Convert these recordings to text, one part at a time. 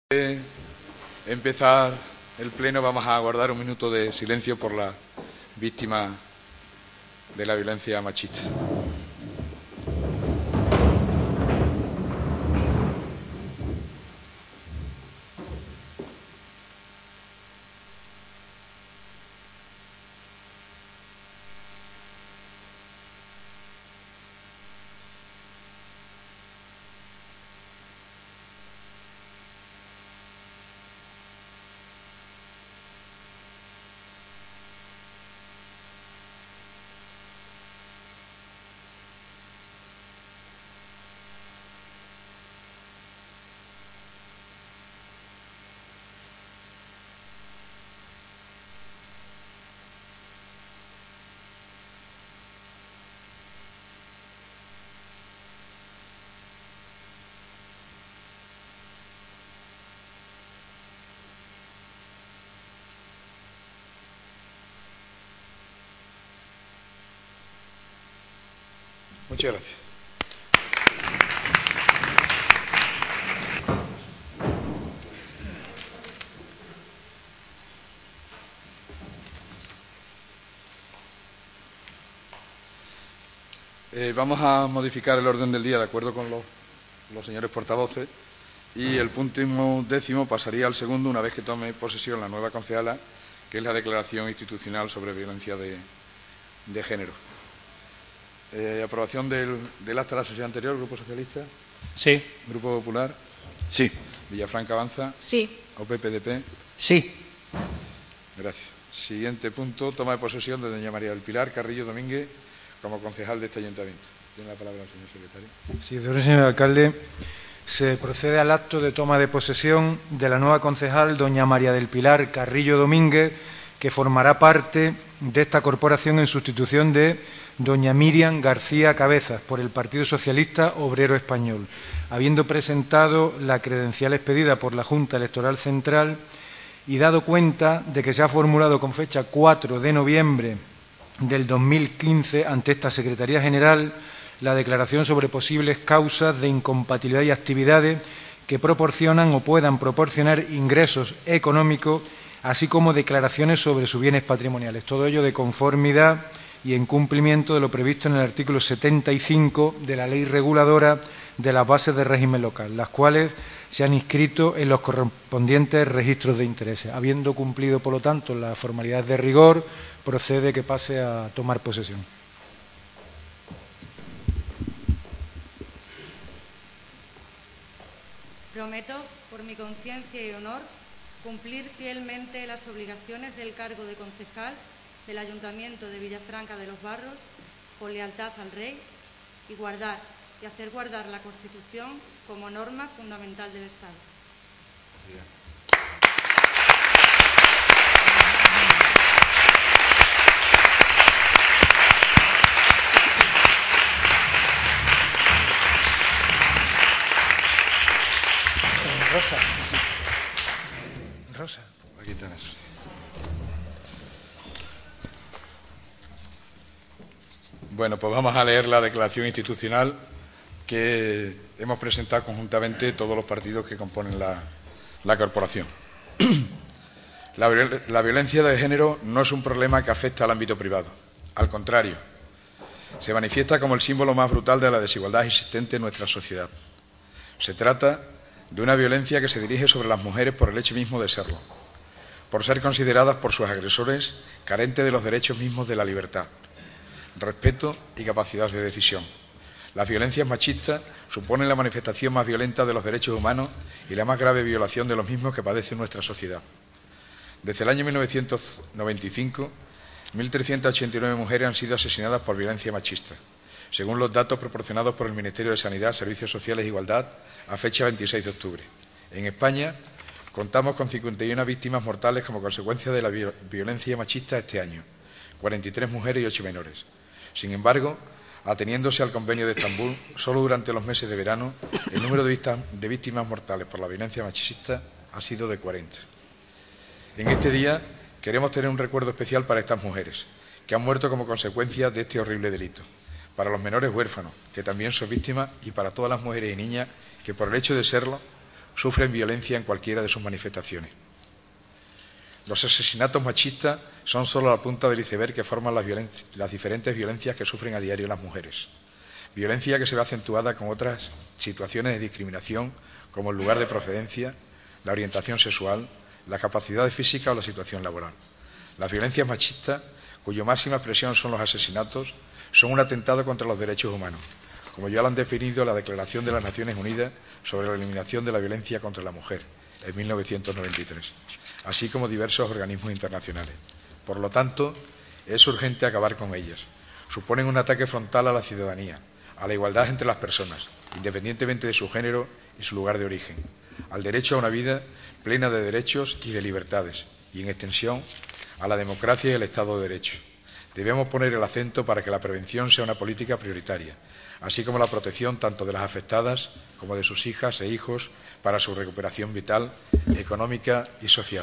Empezar el pleno, vamos a guardar un minuto de silencio por las víctimas de la violencia machista. Muchas gracias. Vamos a modificar el orden del día de acuerdo con los señores portavoces y el punto 10º pasaría al segundo una vez que tome posesión la nueva concejala, que es la declaración institucional sobre violencia de género. ¿Aprobación del acta de la sesión anterior, Grupo Socialista? Sí. ¿Grupo Popular? Sí. ¿Villafranca Avanza? Sí. ¿OPPDP? Sí. Gracias. Siguiente punto, toma de posesión de doña María del Pilar Carrillo Domínguez como concejal de este ayuntamiento. Tiene la palabra el señor secretario. Sí, de orden, señor alcalde. Se procede al acto de toma de posesión de la nueva concejal, doña María del Pilar Carrillo Domínguez, que formará parte de esta corporación en sustitución de doña Miriam García Cabezas, por el Partido Socialista Obrero Español, habiendo presentado la credencial expedida por la Junta Electoral Central y dado cuenta de que se ha formulado con fecha 4 de noviembre del 2015 ante esta Secretaría General la declaración sobre posibles causas de incompatibilidad y actividades que proporcionan o puedan proporcionar ingresos económicos, así como declaraciones sobre sus bienes patrimoniales. Todo ello de conformidad y en cumplimiento de lo previsto en el artículo 75 de la Ley Reguladora de las Bases de Régimen Local, las cuales se han inscrito en los correspondientes registros de intereses. Habiendo cumplido, por lo tanto, las formalidades de rigor, procede que pase a tomar posesión. Prometo, por mi conciencia y honor, cumplir fielmente las obligaciones del cargo de concejal del Ayuntamiento de Villafranca de los Barros, con lealtad al Rey, y guardar y hacer guardar la Constitución como norma fundamental del Estado. Bien. Rosa. Aquí tienes. Bueno, pues vamos a leer la declaración institucional que hemos presentado conjuntamente todos los partidos que componen la corporación. La violencia de género no es un problema que afecta al ámbito privado. Al contrario, se manifiesta como el símbolo más brutal de la desigualdad existente en nuestra sociedad. Se trata de una violencia que se dirige sobre las mujeres por el hecho mismo de serlo, por ser consideradas por sus agresores carentes de los derechos mismos de la libertad, respeto y capacidad de decisión. Las violencias machistas suponen la manifestación más violenta de los derechos humanos y la más grave violación de los mismos que padece nuestra sociedad. Desde el año 1995, 1.389 mujeres han sido asesinadas por violencia machista, según los datos proporcionados por el Ministerio de Sanidad, Servicios Sociales e Igualdad a fecha 26 de octubre. En España contamos con 51 víctimas mortales como consecuencia de la violencia machista este año, 43 mujeres y 8 menores. Sin embargo, ateniéndose al Convenio de Estambul, solo durante los meses de verano el número de víctimas mortales por la violencia machista ha sido de 40. En este día queremos tener un recuerdo especial para estas mujeres, que han muerto como consecuencia de este horrible delito, para los menores huérfanos, que también son víctimas, y para todas las mujeres y niñas que por el hecho de serlo sufren violencia en cualquiera de sus manifestaciones. Los asesinatos machistas son solo la punta del iceberg que forman las diferentes violencias que sufren a diario las mujeres. Violencia que se ve acentuada con otras situaciones de discriminación, como el lugar de procedencia, la orientación sexual, la capacidad física o la situación laboral. Las violencias machistas, cuya máxima expresión son los asesinatos, son un atentado contra los derechos humanos, como ya lo han definido la Declaración de las Naciones Unidas sobre la eliminación de la violencia contra la mujer, en 1993, así como diversos organismos internacionales. Por lo tanto, es urgente acabar con ellas. Suponen un ataque frontal a la ciudadanía, a la igualdad entre las personas, independientemente de su género y su lugar de origen, al derecho a una vida plena de derechos y de libertades, y en extensión a la democracia y el Estado de Derecho. Debemos poner el acento para que la prevención sea una política prioritaria, así como la protección tanto de las afectadas como de sus hijas e hijos para su recuperación vital, económica y social.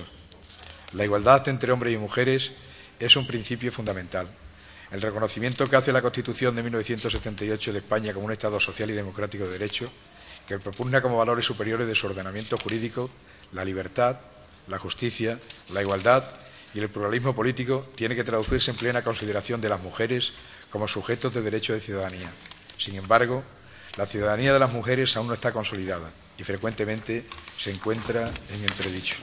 La igualdad entre hombres y mujeres es un principio fundamental. El reconocimiento que hace la Constitución de 1978 de España como un Estado social y democrático de derecho, que propugna como valores superiores de su ordenamiento jurídico la libertad, la justicia, la igualdad y el pluralismo político, tiene que traducirse en plena consideración de las mujeres como sujetos de derecho de ciudadanía. Sin embargo, la ciudadanía de las mujeres aún no está consolidada y frecuentemente se encuentra en entredicho.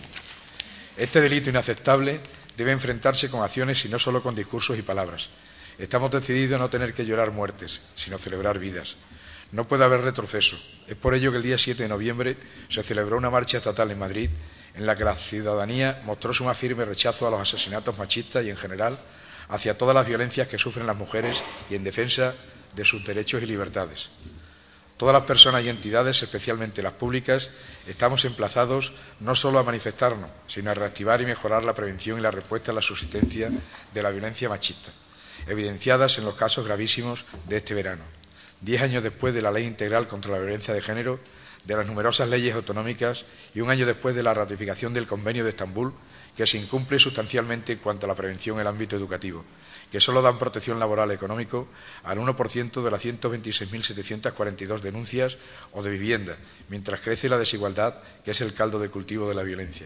Este delito inaceptable debe enfrentarse con acciones y no solo con discursos y palabras. Estamos decididos a no tener que llorar muertes, sino celebrar vidas. No puede haber retroceso. Es por ello que el día 7 de noviembre se celebró una marcha estatal en Madrid en la que la ciudadanía mostró su más firme rechazo a los asesinatos machistas y, en general, hacia todas las violencias que sufren las mujeres y en defensa de sus derechos y libertades. Todas las personas y entidades, especialmente las públicas, estamos emplazados no solo a manifestarnos, sino a reactivar y mejorar la prevención y la respuesta a la subsistencia de la violencia machista, evidenciadas en los casos gravísimos de este verano. 10 años después de la Ley Integral contra la Violencia de Género, de las numerosas leyes autonómicas y un año después de la ratificación del Convenio de Estambul, que se incumple sustancialmente en cuanto a la prevención en el ámbito educativo, que solo dan protección laboral y económico al 1% de las 126.742 denuncias o de vivienda, mientras crece la desigualdad, que es el caldo de cultivo de la violencia.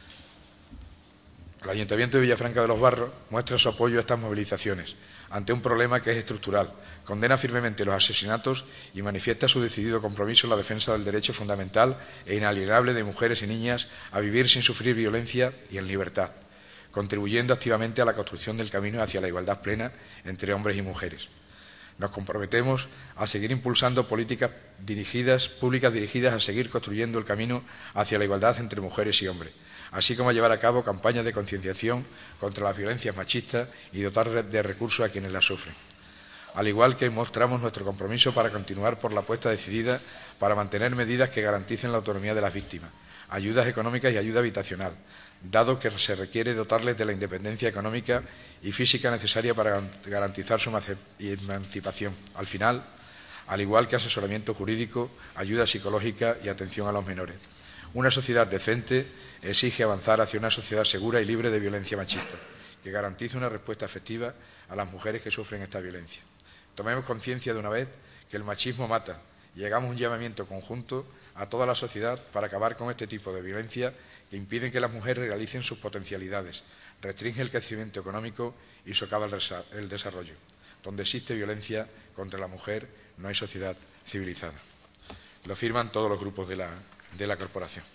El Ayuntamiento de Villafranca de los Barros muestra su apoyo a estas movilizaciones ante un problema que es estructural, condena firmemente los asesinatos y manifiesta su decidido compromiso en la defensa del derecho fundamental e inalienable de mujeres y niñas a vivir sin sufrir violencia y en libertad, contribuyendo activamente a la construcción del camino hacia la igualdad plena entre hombres y mujeres. Nos comprometemos a seguir impulsando políticas públicas dirigidas a seguir construyendo el camino hacia la igualdad entre mujeres y hombres, así como a llevar a cabo campañas de concienciación contra las violencias machistas y dotar de recursos a quienes las sufren. Al igual que mostramos nuestro compromiso para continuar por la apuesta decidida para mantener medidas que garanticen la autonomía de las víctimas, ayudas económicas y ayuda habitacional, dado que se requiere dotarles de la independencia económica y física necesaria para garantizar su emancipación. Al final, al igual que asesoramiento jurídico, ayuda psicológica y atención a los menores. Una sociedad decente exige avanzar hacia una sociedad segura y libre de violencia machista, que garantice una respuesta efectiva a las mujeres que sufren esta violencia. Tomemos conciencia de una vez que el machismo mata y hagamos un llamamiento conjunto a toda la sociedad para acabar con este tipo de violencia que impiden que las mujeres realicen sus potencialidades, restringe el crecimiento económico y socava el desarrollo. Donde existe violencia contra la mujer no hay sociedad civilizada. Lo firman todos los grupos de la corporación.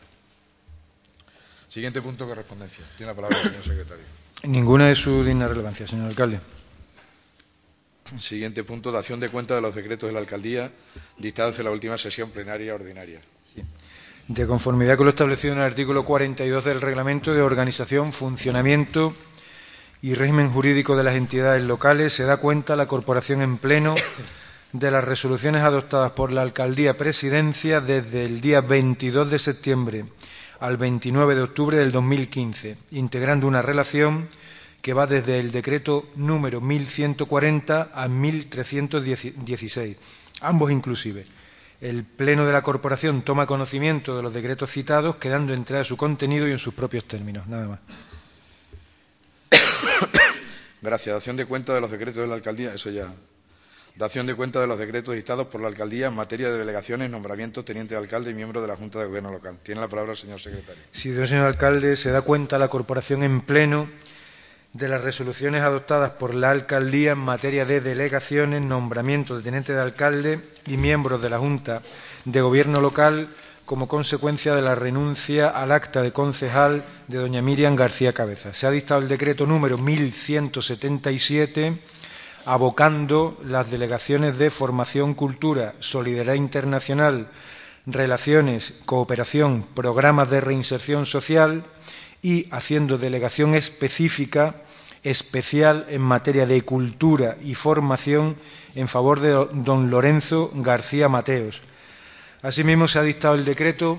Siguiente punto, correspondencia. Tiene la palabra el señor secretario. Ninguna de su digna relevancia, señor alcalde. Siguiente punto, dación de cuenta de los decretos de la alcaldía dictados en la última sesión plenaria ordinaria. Sí. De conformidad con lo establecido en el artículo 42 del Reglamento de Organización, Funcionamiento y Régimen Jurídico de las Entidades Locales, se da cuenta la Corporación en pleno de las resoluciones adoptadas por la Alcaldía Presidencia desde el día 22 de septiembre al 29 de octubre del 2015, integrando una relación que va desde el decreto número 1140 a 1316, ambos inclusive. El Pleno de la Corporación toma conocimiento de los decretos citados, quedando entrada su contenido y en sus propios términos. Nada más. Gracias. Dación de cuenta de los decretos de la alcaldía, eso ya Dación de cuenta de los decretos dictados por la Alcaldía en materia de delegaciones, nombramiento, teniente de alcalde y miembro de la Junta de Gobierno local. Tiene la palabra el señor secretario. Sí, señor alcalde, se da cuenta la Corporación en pleno de las resoluciones adoptadas por la Alcaldía en materia de delegaciones, nombramiento de teniente de alcalde y miembros de la Junta de Gobierno local como consecuencia de la renuncia al acta de concejal de doña Miriam García Cabeza. Se ha dictado el decreto número 1177, abocando las delegaciones de Formación, Cultura, Solidaridad Internacional, Relaciones, Cooperación, Programas de Reinserción Social y haciendo delegación específica, especial en materia de cultura y formación en favor de don Lorenzo García Mateos. Asimismo, se ha dictado el decreto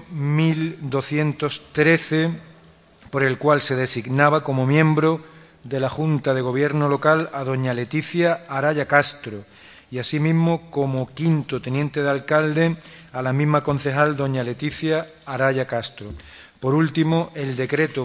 1213, por el cual se designaba como miembro de la Junta de Gobierno local a doña Leticia Araya Castro y asimismo como quinto teniente de alcalde a la misma concejal doña Leticia Araya Castro. Por último, el decreto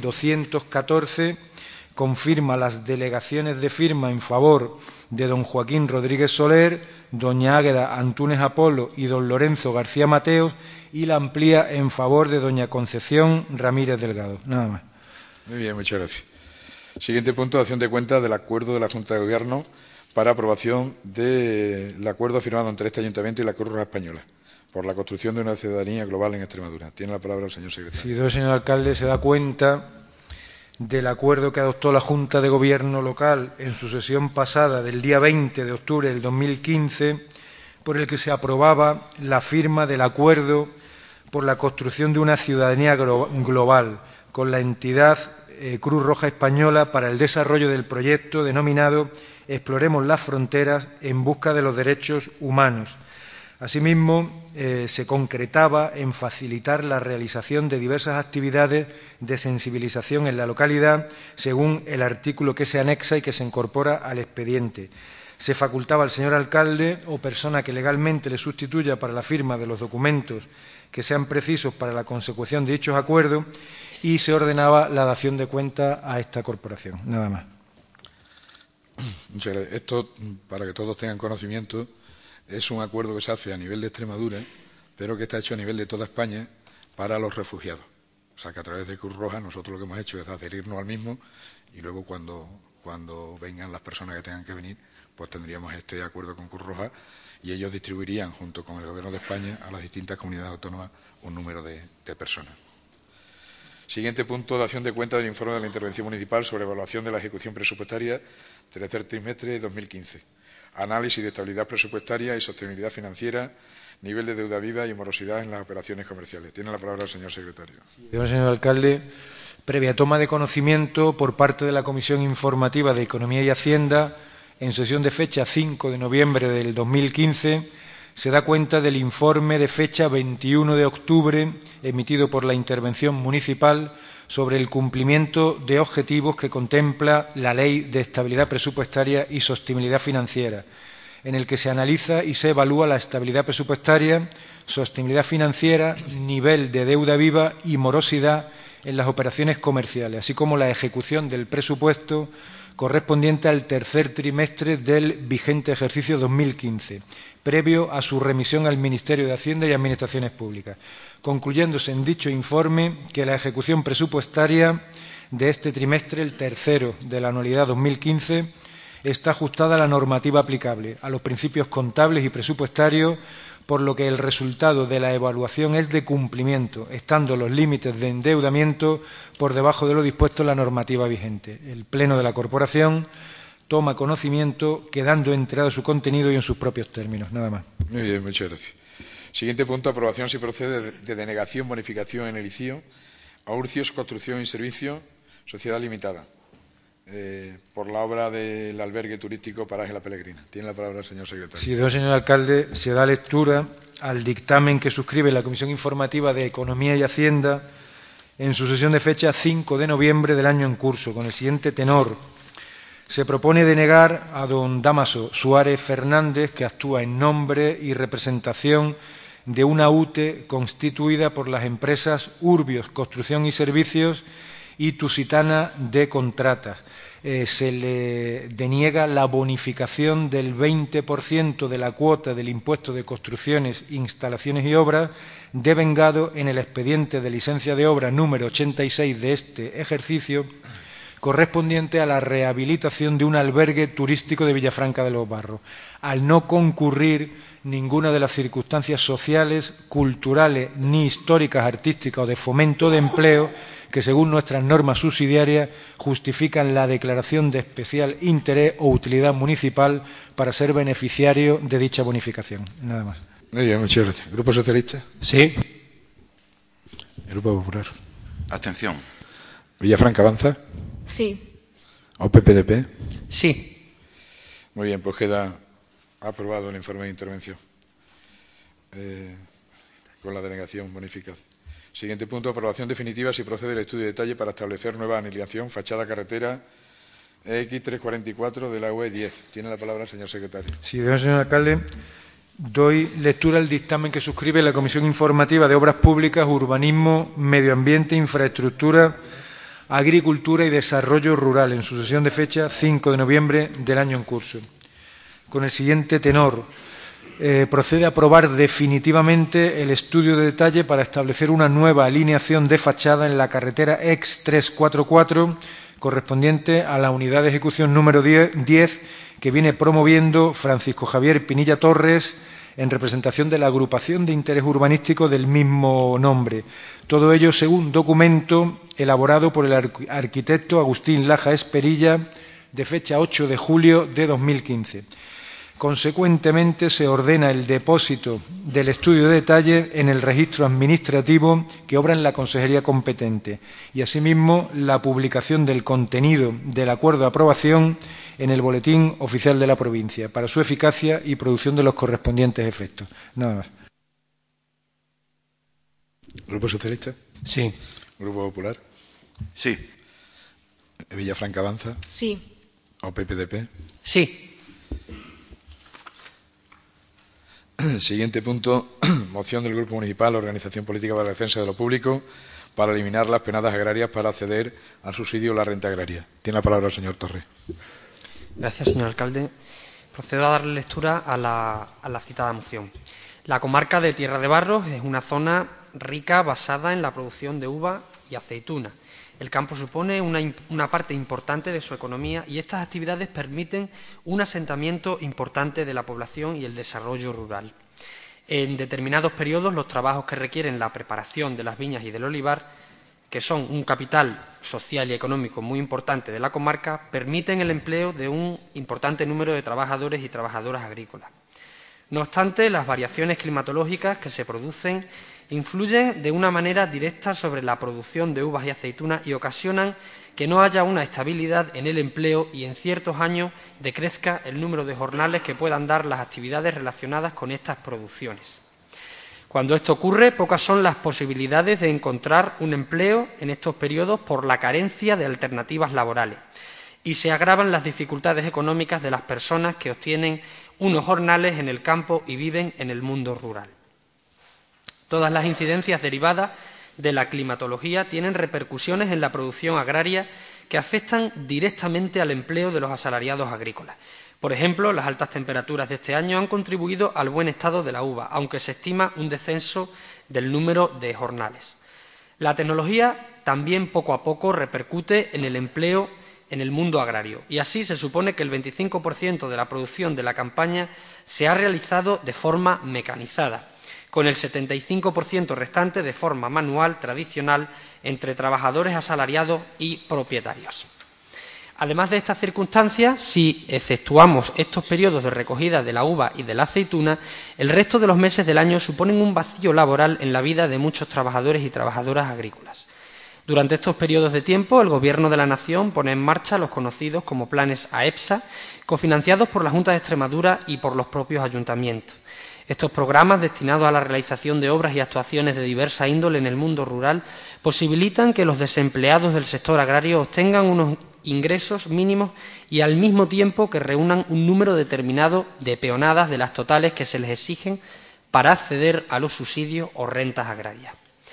1214 confirma las delegaciones de firma en favor de don Joaquín Rodríguez Soler, doña Águeda Antúnez Apolo y don Lorenzo García Mateos y la amplía en favor de doña Concepción Ramírez Delgado. Nada más. Muy bien, muchas gracias. Siguiente punto, dación de cuenta del acuerdo de la Junta de Gobierno para aprobación del acuerdo firmado entre este Ayuntamiento y la Cruz Roja Española por la construcción de una ciudadanía global en Extremadura. Tiene la palabra el señor secretario. Sí, señor alcalde, se da cuenta del acuerdo que adoptó la Junta de Gobierno local en su sesión pasada del día 20 de octubre del 2015, por el que se aprobaba la firma del acuerdo por la construcción de una ciudadanía global con la entidad Cruz Roja Española para el desarrollo del proyecto denominado Exploremos las fronteras en busca de los derechos humanos. Asimismo, se concretaba en facilitar la realización de diversas actividades de sensibilización en la localidad según el artículo que se anexa y que se incorpora al expediente. Se facultaba al señor alcalde o persona que legalmente le sustituya para la firma de los documentos que sean precisos para la consecución de dichos acuerdos y se ordenaba la dación de cuenta a esta corporación. Nada más. Muchas gracias. Esto, para que todos tengan conocimiento, es un acuerdo que se hace a nivel de Extremadura, pero que está hecho a nivel de toda España para los refugiados. O sea, que a través de Cruz Roja nosotros lo que hemos hecho es adherirnos al mismo y luego cuando vengan las personas que tengan que venir, pues tendríamos este acuerdo con Cruz Roja y ellos distribuirían, junto con el Gobierno de España, a las distintas comunidades autónomas un número de personas. Siguiente punto, dación de cuenta del informe de la Intervención Municipal sobre evaluación de la ejecución presupuestaria tercer trimestre de 2015. Análisis de estabilidad presupuestaria y sostenibilidad financiera, nivel de deuda viva y morosidad en las operaciones comerciales. Tiene la palabra el señor secretario. Señor alcalde, previa toma de conocimiento por parte de la Comisión Informativa de Economía y Hacienda, en sesión de fecha 5 de noviembre del 2015, se da cuenta del informe de fecha 21 de octubre emitido por la Intervención Municipal sobre el cumplimiento de objetivos que contempla la Ley de Estabilidad Presupuestaria y Sostenibilidad Financiera, en el que se analiza y se evalúa la estabilidad presupuestaria, sostenibilidad financiera, nivel de deuda viva y morosidad en las operaciones comerciales, así como la ejecución del presupuesto correspondiente al tercer trimestre del vigente ejercicio 2015, previo a su remisión al Ministerio de Hacienda y Administraciones Públicas, concluyéndose en dicho informe que la ejecución presupuestaria de este trimestre, el tercero de la anualidad 2015, está ajustada a la normativa aplicable, a los principios contables y presupuestarios, por lo que el resultado de la evaluación es de cumplimiento, estando los límites de endeudamiento por debajo de lo dispuesto en la normativa vigente. El Pleno de la Corporación toma conocimiento, quedando enterado su contenido y en sus propios términos. Nada más. Muy bien, muchas gracias. Siguiente punto, aprobación si procede de denegación, bonificación en el ICIO a Urcios Construcción y Servicio, Sociedad Limitada, por la obra del albergue turístico Paraje La Peregrina. Tiene la palabra el señor secretario. Sí, señor alcalde, se da lectura al dictamen que suscribe la Comisión Informativa de Economía y Hacienda en su sesión de fecha 5 de noviembre del año en curso, con el siguiente tenor. Se propone denegar a don Dámaso Suárez Fernández, que actúa en nombre y representación de una UTE constituida por las empresas Urbios Construcción y Servicios y Tusitana de Contratas, se le deniega la bonificación del 20% de la cuota del impuesto de construcciones, instalaciones y obras devengado en el expediente de licencia de obra número 86 de este ejercicio, correspondiente a la rehabilitación de un albergue turístico de Villafranca de los Barros, al no concurrir ninguna de las circunstancias sociales, culturales, ni históricas, artísticas o de fomento de empleo que, según nuestras normas subsidiarias, justifican la declaración de especial interés o utilidad municipal para ser beneficiario de dicha bonificación. Nada más. Muy bien, muchas gracias. ¿Grupo Socialista? Sí. ¿Grupo Popular? Abstención. ¿Villafranca avanza? Sí. ¿O PPDP? Sí. Muy bien, pues queda aprobado el informe de intervención con la denegación bonificada. Siguiente punto, aprobación definitiva si procede el estudio de detalle para establecer nueva alineación, fachada carretera X344 de la UE 10. Tiene la palabra el señor secretario. Sí, señor alcalde. Doy lectura al dictamen que suscribe la Comisión Informativa de Obras Públicas, Urbanismo, Medio Ambiente, Infraestructura, Agricultura y Desarrollo Rural en su sesión de fecha 5 de noviembre del año en curso. Con el siguiente tenor. Procede a aprobar definitivamente el estudio de detalle para establecer una nueva alineación de fachada en la carretera X344 correspondiente a la unidad de ejecución número 10 que viene promoviendo Francisco Javier Pinilla Torres en representación de la agrupación de interés urbanístico del mismo nombre. Todo ello según documento elaborado por el arquitecto Agustín Laja Esperilla de fecha 8 de julio de 2015. Consecuentemente, se ordena el depósito del estudio de detalle en el registro administrativo que obra en la consejería competente y, asimismo, la publicación del contenido del acuerdo de aprobación en el Boletín Oficial de la Provincia para su eficacia y producción de los correspondientes efectos. Nada más. ¿Grupo Socialista? Sí. ¿Grupo Popular? Sí. ¿Villafranca avanza? Sí. ¿O PPDP? Sí. Siguiente punto, moción del Grupo Municipal, Organización Política para la Defensa de lo Público, para eliminar las penadas agrarias para acceder al subsidio o la renta agraria. Tiene la palabra el señor Torres. Gracias, señor alcalde. Procedo a darle lectura a la citada moción. La comarca de Tierra de Barros es una zona rica basada en la producción de uva y aceituna. El campo supone una parte importante de su economía y estas actividades permiten un asentamiento importante de la población y el desarrollo rural. En determinados periodos, los trabajos que requieren la preparación de las viñas y del olivar, que son un capital social y económico muy importante de la comarca, permiten el empleo de un importante número de trabajadores y trabajadoras agrícolas. No obstante, las variaciones climatológicas que se producen influyen de una manera directa sobre la producción de uvas y aceitunas y ocasionan que no haya una estabilidad en el empleo y en ciertos años decrezca el número de jornales que puedan dar las actividades relacionadas con estas producciones. Cuando esto ocurre, pocas son las posibilidades de encontrar un empleo en estos periodos por la carencia de alternativas laborales y se agravan las dificultades económicas de las personas que obtienen unos jornales en el campo y viven en el mundo rural. Todas las incidencias derivadas de la climatología tienen repercusiones en la producción agraria que afectan directamente al empleo de los asalariados agrícolas. Por ejemplo, las altas temperaturas de este año han contribuido al buen estado de la uva, aunque se estima un descenso del número de jornales. La tecnología también poco a poco repercute en el empleo en el mundo agrario y así se supone que el 25% de la producción de la campaña se ha realizado de forma mecanizada, con el 75% restante de forma manual tradicional entre trabajadores asalariados y propietarios. Además de estas circunstancias, si exceptuamos estos periodos de recogida de la uva y de la aceituna, el resto de los meses del año suponen un vacío laboral en la vida de muchos trabajadores y trabajadoras agrícolas. Durante estos periodos de tiempo, el Gobierno de la Nación pone en marcha los conocidos como planes AEPSA, cofinanciados por la Junta de Extremadura y por los propios ayuntamientos. Estos programas, destinados a la realización de obras y actuaciones de diversa índole en el mundo rural, posibilitan que los desempleados del sector agrario obtengan unos ingresos mínimos y al mismo tiempo que reúnan un número determinado de peonadas de las totales que se les exigen para acceder a los subsidios o rentas agrarias.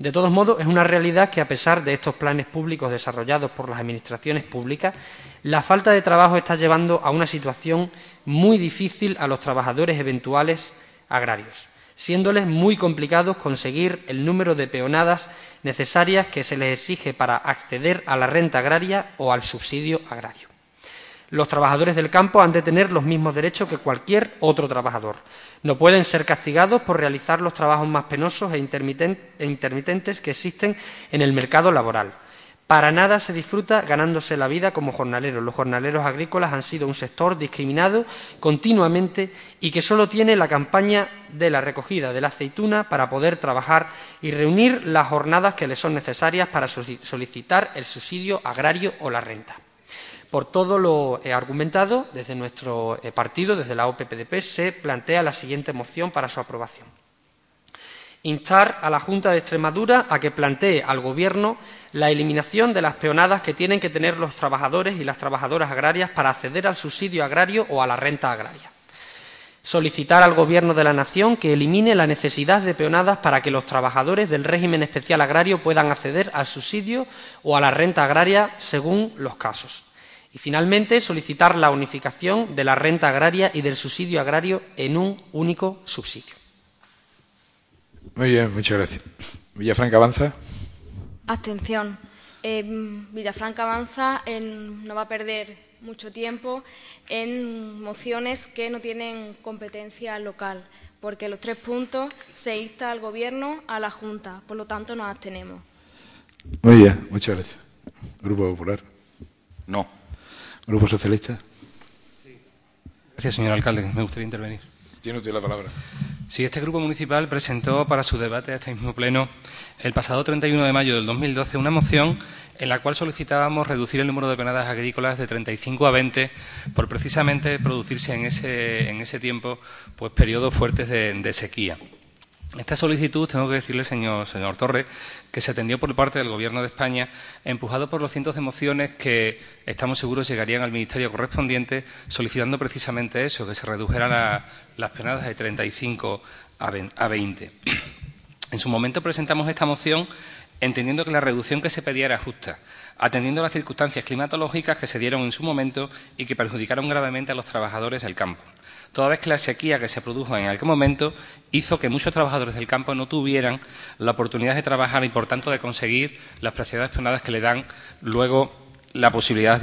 De todos modos, es una realidad que, a pesar de estos planes públicos desarrollados por las administraciones públicas, la falta de trabajo está llevando a una situación muy difícil a los trabajadores eventuales agrarios, siéndoles muy complicado conseguir el número de peonadas necesarias que se les exige para acceder a la renta agraria o al subsidio agrario. Los trabajadores del campo han de tener los mismos derechos que cualquier otro trabajador. No pueden ser castigados por realizar los trabajos más penosos e intermitentes que existen en el mercado laboral. Para nada se disfruta ganándose la vida como jornaleros. Los jornaleros agrícolas han sido un sector discriminado continuamente y que solo tiene la campaña de la recogida de la aceituna para poder trabajar y reunir las jornadas que les son necesarias para solicitar el subsidio agrario o la renta. Por todo lo argumentado, desde nuestro partido, desde la OPPDP, se plantea la siguiente moción para su aprobación. Instar a la Junta de Extremadura a que plantee al Gobierno la eliminación de las peonadas que tienen que tener los trabajadores y las trabajadoras agrarias para acceder al subsidio agrario o a la renta agraria. Solicitar al Gobierno de la Nación que elimine la necesidad de peonadas para que los trabajadores del régimen especial agrario puedan acceder al subsidio o a la renta agraria según los casos. Y, finalmente, solicitar la unificación de la renta agraria y del subsidio agrario en un único subsidio. Muy bien, muchas gracias. Villafranca avanza. Abstención. Villafranca avanza no va a perder mucho tiempo en mociones que no tienen competencia local, porque los 3 puntos se insta al Gobierno, a la Junta. Por lo tanto, nos abstenemos. Muy bien, muchas gracias. Grupo Popular. No. Grupo Socialista. Gracias, señor alcalde. Me gustaría intervenir. Tiene usted la palabra. Sí, este grupo municipal presentó para su debate a este mismo pleno el pasado 31 de mayo del 2012 una moción en la cual solicitábamos reducir el número de peonadas agrícolas de 35 a 20 por precisamente producirse en ese tiempo pues periodos fuertes de sequía. Esta solicitud, tengo que decirle, señor Torres, que se atendió por parte del Gobierno de España, empujado por los cientos de mociones que estamos seguros llegarían al Ministerio correspondiente, solicitando precisamente eso, que se redujeran las peonadas de 35 a 20. En su momento presentamos esta moción entendiendo que la reducción que se pedía era justa, atendiendo a las circunstancias climatológicas que se dieron en su momento y que perjudicaron gravemente a los trabajadores del campo, toda vez que la sequía que se produjo en aquel momento hizo que muchos trabajadores del campo no tuvieran la oportunidad de trabajar y, por tanto, de conseguir las preciadas peonadas que le dan luego la posibilidad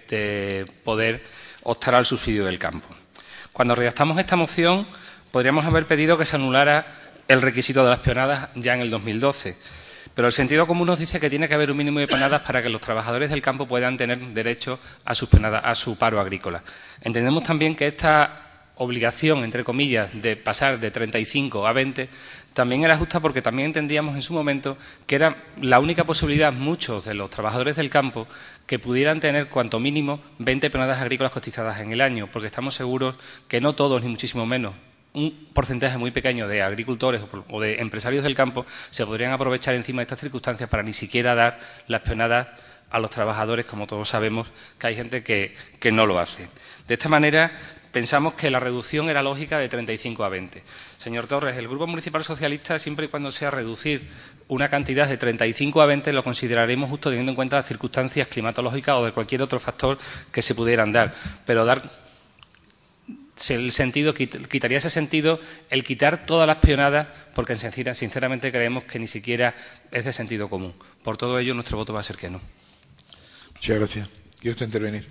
de poder optar al subsidio del campo. Cuando redactamos esta moción, podríamos haber pedido que se anulara el requisito de las peonadas ya en el 2012, pero el sentido común nos dice que tiene que haber un mínimo de peonadas para que los trabajadores del campo puedan tener derecho a sus peonadas, a su paro agrícola. Entendemos también que esta obligación, entre comillas, de pasar de 35 a 20, también era justa porque también entendíamos en su momento que era la única posibilidad, muchos de los trabajadores del campo, que pudieran tener cuanto mínimo 20 peonadas agrícolas cotizadas en el año, porque estamos seguros que no todos, ni muchísimo menos, un porcentaje muy pequeño de agricultores o de empresarios del campo se podrían aprovechar encima de estas circunstancias para ni siquiera dar las peonadas a los trabajadores, como todos sabemos que hay gente que no lo hace. De esta manera, pensamos que la reducción era lógica de 35 a 20. Señor Torres, el Grupo Municipal Socialista, siempre y cuando sea reducir una cantidad de 35 a 20, lo consideraremos justo teniendo en cuenta las circunstancias climatológicas o de cualquier otro factor que se pudieran dar. Pero quitaría ese sentido el quitar todas las peonadas, porque sinceramente creemos que ni siquiera es de sentido común. Por todo ello, nuestro voto va a ser que no. Muchas gracias. ¿Quiere usted intervenir?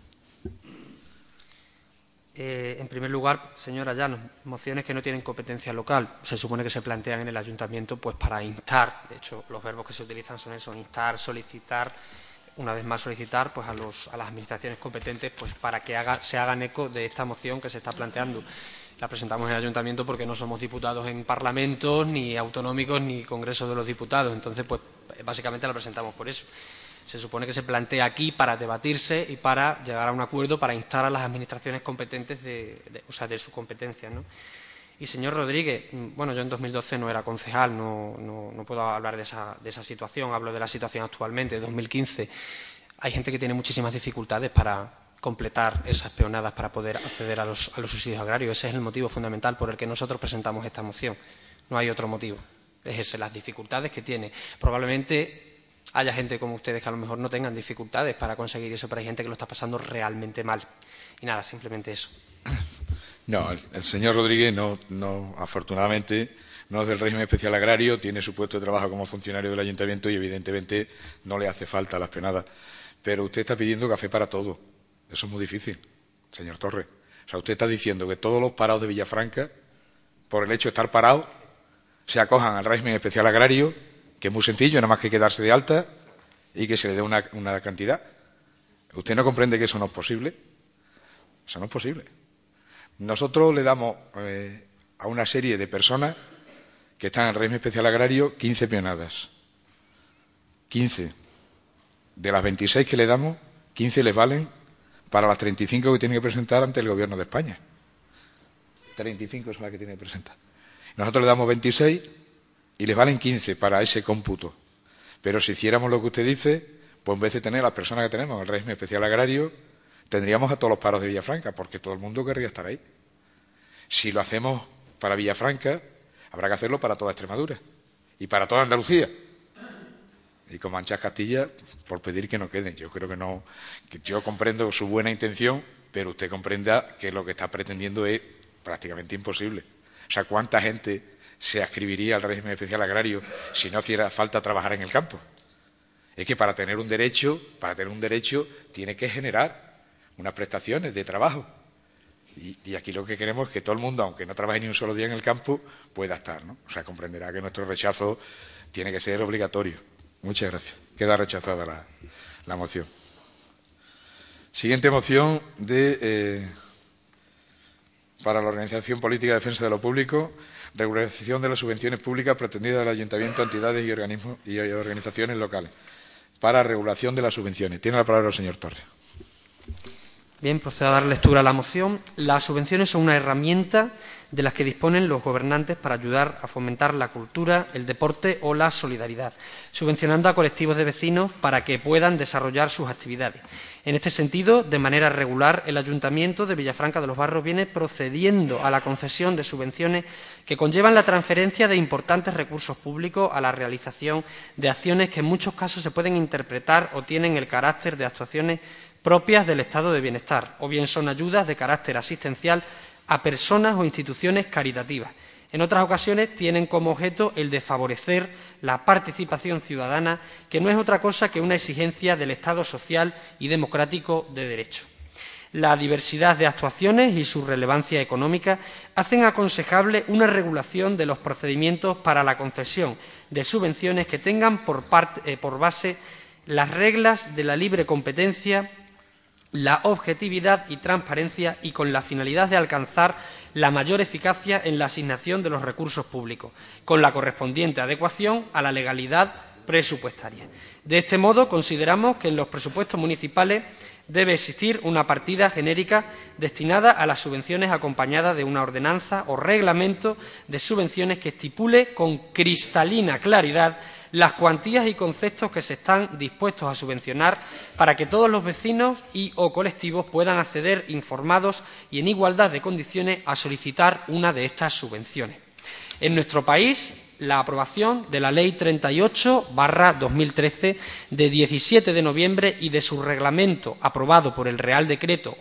En primer lugar, señora Llanos, mociones que no tienen competencia local, se supone que se plantean en el ayuntamiento pues para instar, de hecho los verbos que se utilizan son eso, instar, solicitar, una vez más solicitar pues a las administraciones competentes pues para que se hagan eco de esta moción que se está planteando. La presentamos en el ayuntamiento porque no somos diputados en parlamentos, ni autonómicos, ni congresos de los diputados, entonces pues básicamente la presentamos por eso. Se supone que se plantea aquí para debatirse y para llegar a un acuerdo para instar a las administraciones competentes de su competencia, ¿no? Y, señor Rodríguez, bueno, yo en 2012 no era concejal, no puedo hablar de esa situación, hablo de la situación actualmente, de 2015. Hay gente que tiene muchísimas dificultades para completar esas peonadas para poder acceder a los subsidios agrarios. Ese es el motivo fundamental por el que nosotros presentamos esta moción. No hay otro motivo. Déjese las dificultades que tiene. Probablemente haya gente como ustedes que a lo mejor no tengan dificultades para conseguir eso, pero hay gente que lo está pasando realmente mal. Y nada, simplemente eso. No, el señor Rodríguez no, afortunadamente, no es del régimen especial agrario, tiene su puesto de trabajo como funcionario del ayuntamiento y evidentemente no le hace falta las penadas. Pero usted está pidiendo café para todo. Eso es muy difícil, señor Torres. O sea, usted está diciendo que todos los parados de Villafranca, por el hecho de estar parados, se acojan al régimen especial agrario, que es muy sencillo, nada más que quedarse de alta y que se le dé una cantidad. ¿Usted no comprende que eso no es posible? Eso no es posible. Nosotros le damos a una serie de personas que están en el régimen especial agrario 15 peonadas. 15. De las 26 que le damos, 15 les valen para las 35 que tienen que presentar ante el Gobierno de España. 35 son las que tienen que presentar. Nosotros le damos 26 y les valen 15 para ese cómputo. Pero si hiciéramos lo que usted dice, pues en vez de tener las personas que tenemos en el régimen especial agrario, tendríamos a todos los paros de Villafranca, porque todo el mundo querría estar ahí. Si lo hacemos para Villafranca, habrá que hacerlo para toda Extremadura y para toda Andalucía. Y con Manchas Castilla, por pedir que no queden. Yo creo que no, que yo comprendo su buena intención, pero usted comprenda que lo que está pretendiendo es prácticamente imposible. O sea, ¿cuánta gente se adscribiría al régimen especial agrario si no hiciera falta trabajar en el campo? Es que para tener un derecho tiene que generar unas prestaciones de trabajo. Y aquí lo que queremos es que todo el mundo, aunque no trabaje ni un solo día en el campo, pueda estar, ¿no? O sea, comprenderá que nuestro rechazo tiene que ser obligatorio. Muchas gracias. Queda rechazada la moción. Siguiente moción para la Organización Política de Defensa de lo Público, regularización de las subvenciones públicas pretendidas del Ayuntamiento a entidades y organismos y organizaciones locales para regulación de las subvenciones. Tiene la palabra el señor Torres. Bien, procedo a dar lectura a la moción. Las subvenciones son una herramienta de las que disponen los gobernantes para ayudar a fomentar la cultura, el deporte o la solidaridad, subvencionando a colectivos de vecinos para que puedan desarrollar sus actividades. En este sentido, de manera regular, el Ayuntamiento de Villafranca de los Barros viene procediendo a la concesión de subvenciones que conllevan la transferencia de importantes recursos públicos a la realización de acciones que en muchos casos se pueden interpretar o tienen el carácter de actuaciones propias del estado de bienestar, o bien son ayudas de carácter asistencial a personas o instituciones caritativas. En otras ocasiones tienen como objeto el de favorecer la participación ciudadana, que no es otra cosa que una exigencia del Estado social y democrático de derecho. La diversidad de actuaciones y su relevancia económica hacen aconsejable una regulación de los procedimientos para la concesión de subvenciones que tengan por base las reglas de la libre competencia, la objetividad y transparencia y con la finalidad de alcanzar la mayor eficacia en la asignación de los recursos públicos, con la correspondiente adecuación a la legalidad presupuestaria. De este modo, consideramos que en los presupuestos municipales debe existir una partida genérica destinada a las subvenciones acompañada de una ordenanza o reglamento de subvenciones que estipule con cristalina claridad las cuantías y conceptos que se están dispuestos a subvencionar para que todos los vecinos y o colectivos puedan acceder informados y en igualdad de condiciones a solicitar una de estas subvenciones. En nuestro país, la aprobación de la Ley 38/2013 de 17 de noviembre y de su reglamento aprobado por el Real Decreto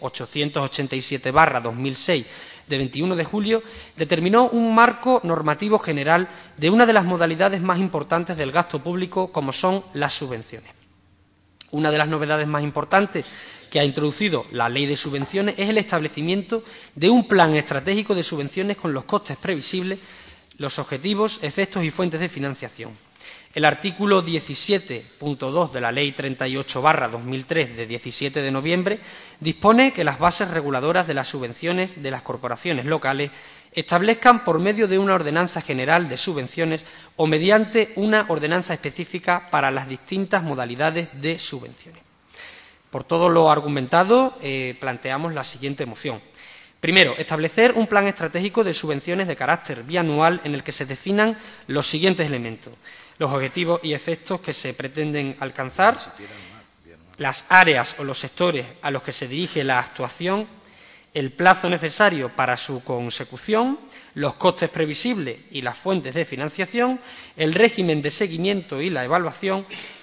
887/2006 de 21 de julio, determinó un marco normativo general de una de las modalidades más importantes del gasto público, como son las subvenciones. Una de las novedades más importantes que ha introducido la Ley de Subvenciones es el establecimiento de un plan estratégico de subvenciones con los costes previsibles, los objetivos, efectos y fuentes de financiación. El artículo 17.2 de la Ley 38/2003 de 17 de noviembre dispone que las bases reguladoras de las subvenciones de las corporaciones locales establezcan por medio de una ordenanza general de subvenciones o mediante una ordenanza específica para las distintas modalidades de subvenciones. Por todo lo argumentado, planteamos la siguiente moción. Primero, establecer un plan estratégico de subvenciones de carácter bianual en el que se definan los siguientes elementos: los objetivos y efectos que se pretenden alcanzar, las áreas o los sectores a los que se dirige la actuación, el plazo necesario para su consecución, los costes previsibles y las fuentes de financiación, el régimen de seguimiento y la evaluación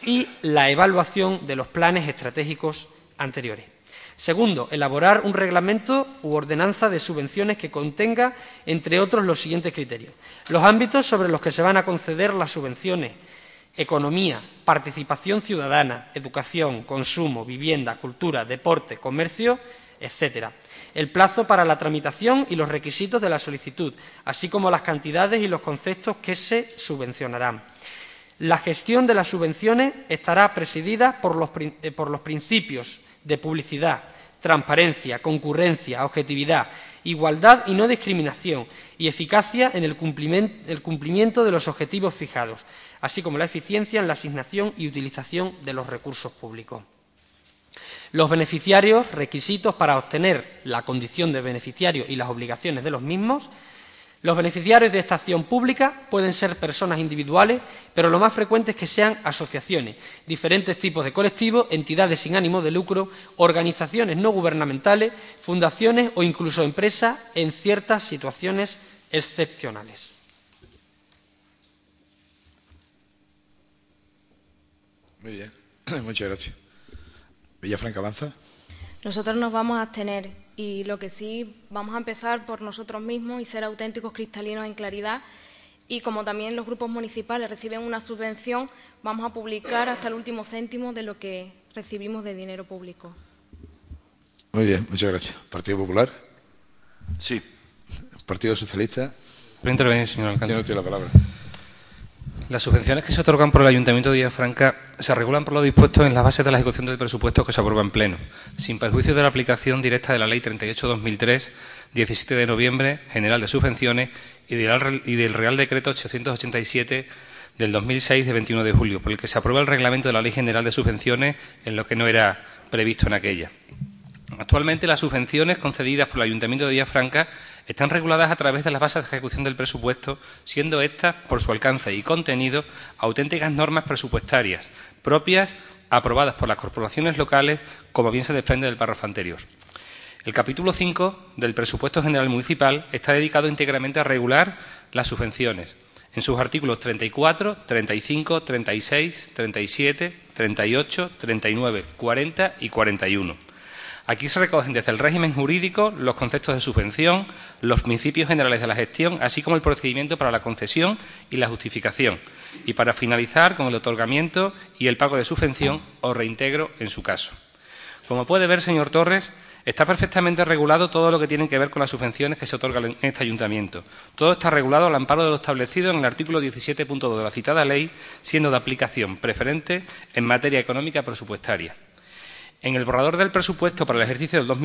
de los planes estratégicos anteriores. Segundo, elaborar un reglamento u ordenanza de subvenciones que contenga, entre otros, los siguientes criterios. Los ámbitos sobre los que se van a conceder las subvenciones: economía, participación ciudadana, educación, consumo, vivienda, cultura, deporte, comercio, etcétera. El plazo para la tramitación y los requisitos de la solicitud, así como las cantidades y los conceptos que se subvencionarán. La gestión de las subvenciones estará presidida por los principios de publicidad, transparencia, concurrencia, objetividad, igualdad y no discriminación, y eficacia en el cumplimiento de los objetivos fijados, así como la eficiencia en la asignación y utilización de los recursos públicos. Los beneficiarios, requisitos para obtener la condición de beneficiario y las obligaciones de los mismos. Los beneficiarios de esta acción pública pueden ser personas individuales, pero lo más frecuente es que sean asociaciones, diferentes tipos de colectivos, entidades sin ánimo de lucro, organizaciones no gubernamentales, fundaciones o incluso empresas en ciertas situaciones excepcionales. Muy bien, muchas gracias. Villafranca avanza. Nosotros nos vamos a abstener y lo que sí vamos a empezar por nosotros mismos y ser auténticos cristalinos en claridad, y como también los grupos municipales reciben una subvención, vamos a publicar hasta el último céntimo de lo que recibimos de dinero público. Muy bien, muchas gracias. ¿Partido Popular? Sí. ¿Partido Socialista? Puede intervenir, señor alcalde. Tiene usted la palabra. Las subvenciones que se otorgan por el Ayuntamiento de Villafranca se regulan por lo dispuesto en las bases de la ejecución del presupuesto que se aprueba en pleno, sin perjuicio de la aplicación directa de la Ley 38/2003, 17 de noviembre, General de Subvenciones, y del Real Decreto 887 del 2006 de 21 de julio, por el que se aprueba el reglamento de la Ley General de Subvenciones en lo que no era previsto en aquella. Actualmente las subvenciones concedidas por el Ayuntamiento de Villafranca están reguladas a través de las bases de ejecución del presupuesto, siendo estas, por su alcance y contenido, auténticas normas presupuestarias propias aprobadas por las corporaciones locales, como bien se desprende del párrafo anterior. El capítulo 5 del Presupuesto General Municipal está dedicado íntegramente a regular las subvenciones, en sus artículos 34, 35, 36, 37, 38, 39, 40 y 41. Aquí se recogen desde el régimen jurídico los conceptos de subvención, los principios generales de la gestión, así como el procedimiento para la concesión y la justificación, y para finalizar con el otorgamiento y el pago de subvención o reintegro en su caso. Como puede ver, señor Torres, está perfectamente regulado todo lo que tiene que ver con las subvenciones que se otorgan en este ayuntamiento. Todo está regulado al amparo de lo establecido en el artículo 17.2 de la citada ley, siendo de aplicación preferente en materia económica presupuestaria. En el borrador del presupuesto para el ejercicio del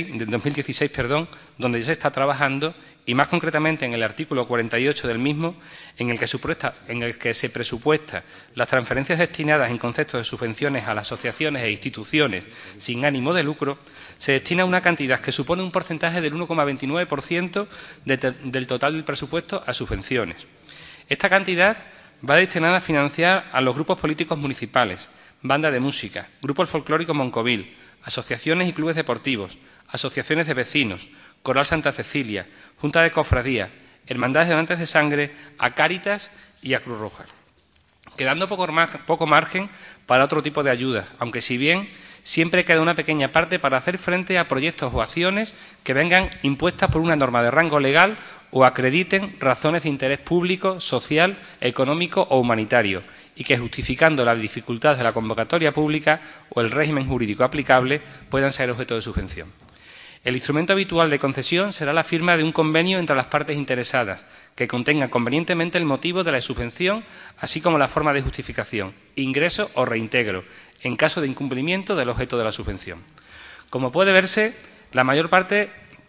2016, donde ya se está trabajando, y más concretamente en el artículo 48 del mismo, en el que se presupuesta las transferencias destinadas en concepto de subvenciones a las asociaciones e instituciones sin ánimo de lucro, se destina una cantidad que supone un porcentaje del 1,29% del total del presupuesto a subvenciones. Esta cantidad va destinada a financiar a los grupos políticos municipales, banda de música, Grupo Folclórico Moncovil, asociaciones y clubes deportivos, asociaciones de vecinos, Coral Santa Cecilia, Junta de Cofradía, Hermandades de Donantes de Sangre, a Cáritas y a Cruz Roja, quedando poco margen para otro tipo de ayudas, aunque si bien siempre queda una pequeña parte para hacer frente a proyectos o acciones que vengan impuestas por una norma de rango legal o acrediten razones de interés público, social, económico o humanitario, y que, justificando la dificultad de la convocatoria pública o el régimen jurídico aplicable, puedan ser objeto de subvención. El instrumento habitual de concesión será la firma de un convenio entre las partes interesadas, que contenga convenientemente el motivo de la subvención, así como la forma de justificación, ingreso o reintegro, en caso de incumplimiento del objeto de la subvención. Como puede verse, la mayor parte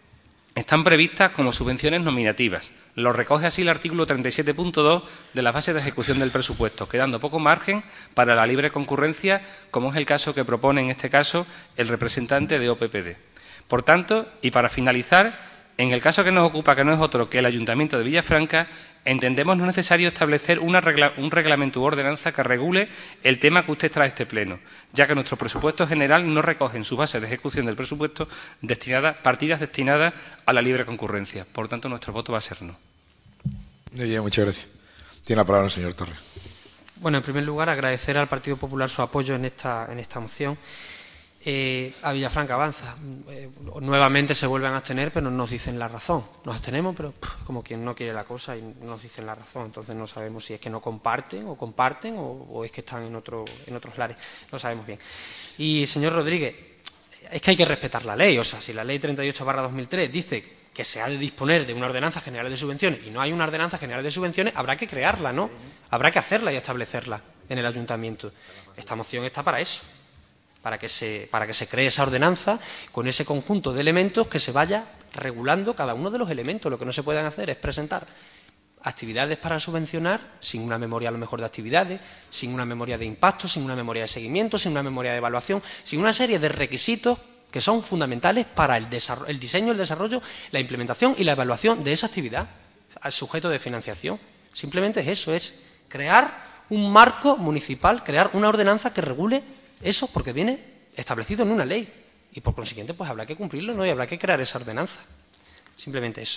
están previstas como subvenciones nominativas. Lo recoge así el artículo 37.2 de las bases de ejecución del presupuesto, quedando poco margen para la libre concurrencia, como es el caso que propone en este caso el representante de OPPD. Por tanto, y para finalizar, En el caso que nos ocupa, que no es otro que el Ayuntamiento de Villafranca, entendemos no necesario establecer un reglamento u ordenanza que regule el tema que usted trae a este pleno, ya que nuestro presupuesto general no recoge en su base de ejecución del presupuesto partidas destinadas a la libre concurrencia. Por tanto, nuestro voto va a ser no. Muy bien, muchas gracias. Tiene la palabra el señor Torres. Bueno, en primer lugar, agradecer al Partido Popular su apoyo en esta moción. A Villafranca Avanza. Nuevamente se vuelven a abstener, pero no nos dicen la razón. Nos abstenemos, pero como quien no quiere la cosa y no nos dicen la razón. Entonces no sabemos si es que no comparten o es que están en otros lares. No sabemos bien. Y, señor Rodríguez, es que hay que respetar la ley. O sea, si la ley 38/2003 dice que se ha de disponer de una ordenanza general de subvenciones y no hay una ordenanza general de subvenciones, habrá que crearla, ¿no? Habrá que hacerla y establecerla en el ayuntamiento. Esta moción está para eso. Para que se cree esa ordenanza con ese conjunto de elementos que se vaya regulando cada uno de los elementos. Lo que no se pueden hacer es presentar actividades para subvencionar sin una memoria a lo mejor de actividades, sin una memoria de impacto, sin una memoria de seguimiento, sin una memoria de evaluación, sin una serie de requisitos que son fundamentales para el diseño, el desarrollo, la implementación y la evaluación de esa actividad al sujeto de financiación. Simplemente es eso, es crear un marco municipal, crear una ordenanza que regule eso, porque viene establecido en una ley y por consiguiente pues habrá que cumplirlo, ¿no? Y habrá que crear esa ordenanza. Simplemente eso.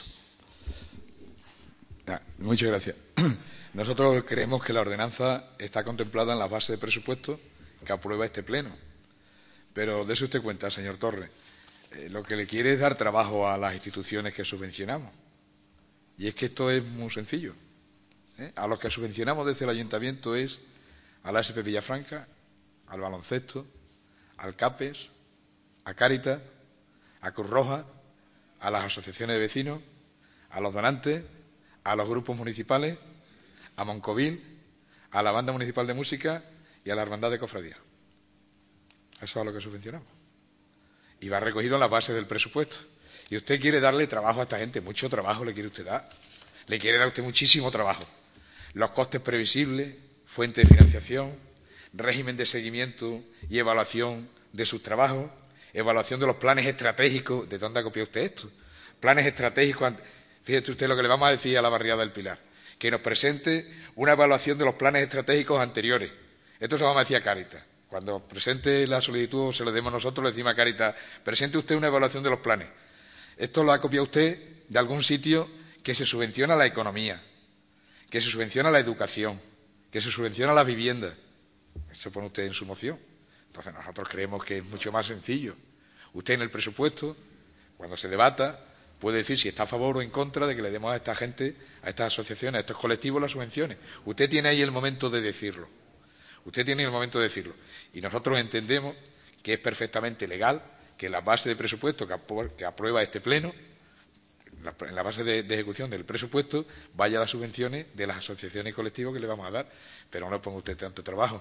Muchas gracias. Nosotros creemos que la ordenanza está contemplada en la base de presupuesto que aprueba este pleno. Pero dése usted cuenta, señor Torres, lo que le quiere es dar trabajo a las instituciones que subvencionamos. Y es que esto es muy sencillo. A los que subvencionamos desde el ayuntamiento es a la SP Villafranca, al baloncesto, al CAPES, a Cáritas, a Cruz Roja, a las asociaciones de vecinos, a los donantes, a los grupos municipales, a Moncovil, a la Banda Municipal de Música y a la Hermandad de Cofradía. Eso es a lo que subvencionamos. Y va recogido en la base del presupuesto. Y usted quiere darle trabajo a esta gente, mucho trabajo le quiere usted dar. Le quiere dar a usted muchísimo trabajo. Los costes previsibles, fuente de financiación, régimen de seguimiento y evaluación de sus trabajos, evaluación de los planes estratégicos. ¿De dónde ha copiado usted esto? Planes estratégicos. Fíjese usted lo que le vamos a decir a la barriada del Pilar. Que nos presente una evaluación de los planes estratégicos anteriores. Esto se lo vamos a decir a Cáritas. Cuando presente la solicitud o se lo demos nosotros, le decimos a Cáritas, presente usted una evaluación de los planes. Esto lo ha copiado usted de algún sitio que se subvenciona la economía, que se subvenciona la educación, que se subvenciona la vivienda. Eso pone usted en su moción. Entonces nosotros creemos que es mucho más sencillo. Usted en el presupuesto, cuando se debata, puede decir si está a favor o en contra de que le demos a esta gente, a estas asociaciones, a estos colectivos las subvenciones. Usted tiene ahí el momento de decirlo. Usted tiene el momento de decirlo. Y nosotros entendemos que es perfectamente legal que la base de presupuesto que aprueba este pleno, en la base de ejecución del presupuesto, vaya a las subvenciones de las asociaciones y colectivos que le vamos a dar. Pero no le ponga usted tanto trabajo.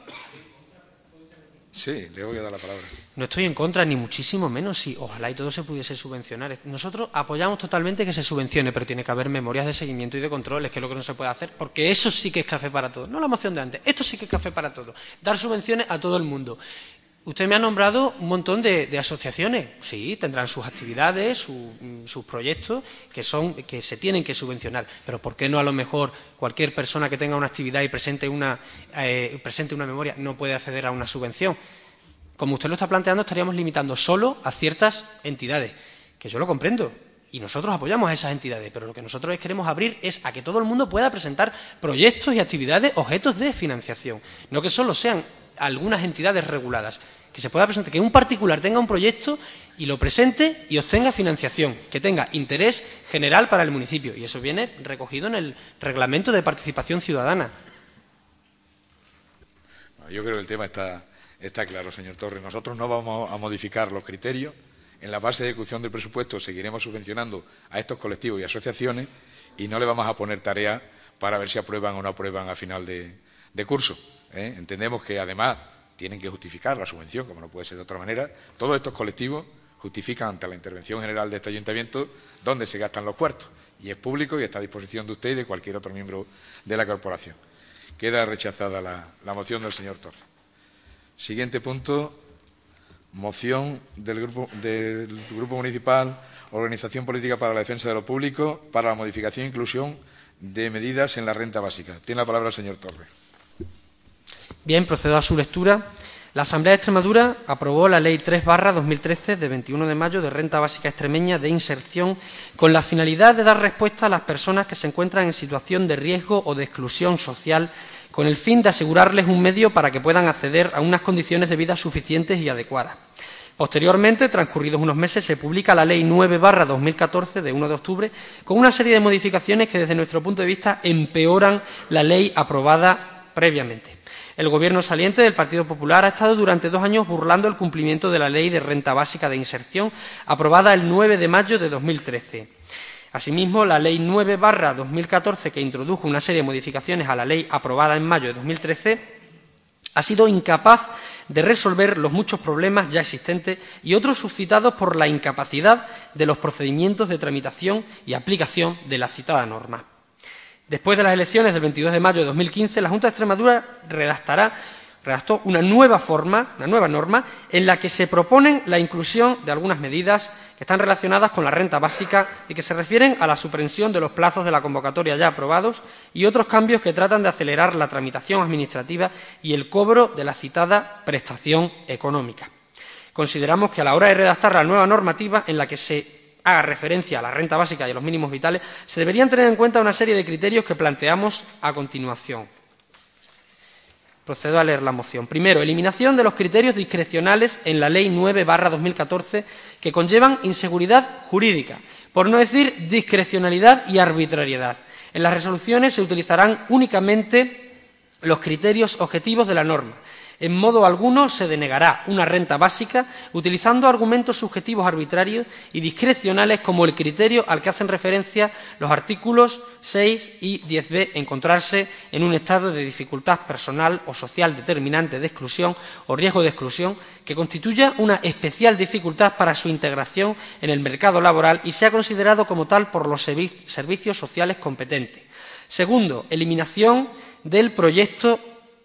Sí, le voy a dar la palabra. No estoy en contra, ni muchísimo menos. Sí, ojalá y todo se pudiese subvencionar. Nosotros apoyamos totalmente que se subvencione, pero tiene que haber memorias de seguimiento y de controles, que es lo que no se puede hacer, porque eso sí que es café para todos. No la moción de antes, esto sí que es café para todos. Dar subvenciones a todo el mundo. Usted me ha nombrado un montón de asociaciones. Sí, tendrán sus actividades, sus proyectos que se tienen que subvencionar. Pero ¿por qué no a lo mejor cualquier persona que tenga una actividad y presente una memoria no puede acceder a una subvención? Como usted lo está planteando, estaríamos limitando solo a ciertas entidades, que yo lo comprendo. Y nosotros apoyamos a esas entidades, pero lo que nosotros queremos abrir es a que todo el mundo pueda presentar proyectos y actividades objetos de financiación. No que solo sean algunas entidades reguladas, que se pueda presentar, que un particular tenga un proyecto y lo presente y obtenga financiación, que tenga interés general para el municipio. Y eso viene recogido en el Reglamento de Participación Ciudadana. Yo creo que el tema está claro, señor Torres. Nosotros no vamos a modificar los criterios. En la base de ejecución del presupuesto seguiremos subvencionando a estos colectivos y asociaciones y no le vamos a poner tarea para ver si aprueban o no aprueban a final de curso. Entendemos que además tienen que justificar la subvención, como no puede ser de otra manera. Todos estos colectivos justifican ante la intervención general de este ayuntamiento dónde se gastan los cuartos. Y es público y está a disposición de usted y de cualquier otro miembro de la corporación. Queda rechazada la moción del señor Torres. Siguiente punto, Moción del Grupo Municipal Organización Política para la Defensa de lo Público para la modificación e inclusión de medidas en la renta básica. Tiene la palabra el señor Torres. Bien, procedo a su lectura. La Asamblea de Extremadura aprobó la Ley 3/2013 de 21 de mayo de Renta Básica Extremeña de Inserción con la finalidad de dar respuesta a las personas que se encuentran en situación de riesgo o de exclusión social con el fin de asegurarles un medio para que puedan acceder a unas condiciones de vida suficientes y adecuadas. Posteriormente, transcurridos unos meses, se publica la Ley 9/2014 de 1 de octubre con una serie de modificaciones que desde nuestro punto de vista empeoran la ley aprobada previamente. El Gobierno saliente del Partido Popular ha estado durante 2 años burlando el cumplimiento de la Ley de Renta Básica de Inserción aprobada el 9 de mayo de 2013. Asimismo, la Ley 9/2014, que introdujo una serie de modificaciones a la ley aprobada en mayo de 2013, ha sido incapaz de resolver los muchos problemas ya existentes y otros suscitados por la incapacidad de los procedimientos de tramitación y aplicación de la citada norma. Después de las elecciones del 22 de mayo de 2015, la Junta de Extremadura redactó una nueva norma en la que se proponen la inclusión de algunas medidas que están relacionadas con la renta básica y que se refieren a la suspensión de los plazos de la convocatoria ya aprobados y otros cambios que tratan de acelerar la tramitación administrativa y el cobro de la citada prestación económica. Consideramos que a la hora de redactar la nueva normativa en la que se haga referencia a la renta básica y a los mínimos vitales, se deberían tener en cuenta una serie de criterios que planteamos a continuación. Procedo a leer la moción. Primero, eliminación de los criterios discrecionales en la Ley 9/2014 que conllevan inseguridad jurídica, por no decir discrecionalidad y arbitrariedad. En las resoluciones se utilizarán únicamente los criterios objetivos de la norma. En modo alguno se denegará una renta básica utilizando argumentos subjetivos arbitrarios y discrecionales como el criterio al que hacen referencia los artículos 6 y 10b, encontrarse en un estado de dificultad personal o social determinante de exclusión o riesgo de exclusión que constituya una especial dificultad para su integración en el mercado laboral y sea considerado como tal por los servicios sociales competentes. Segundo, eliminación del proyecto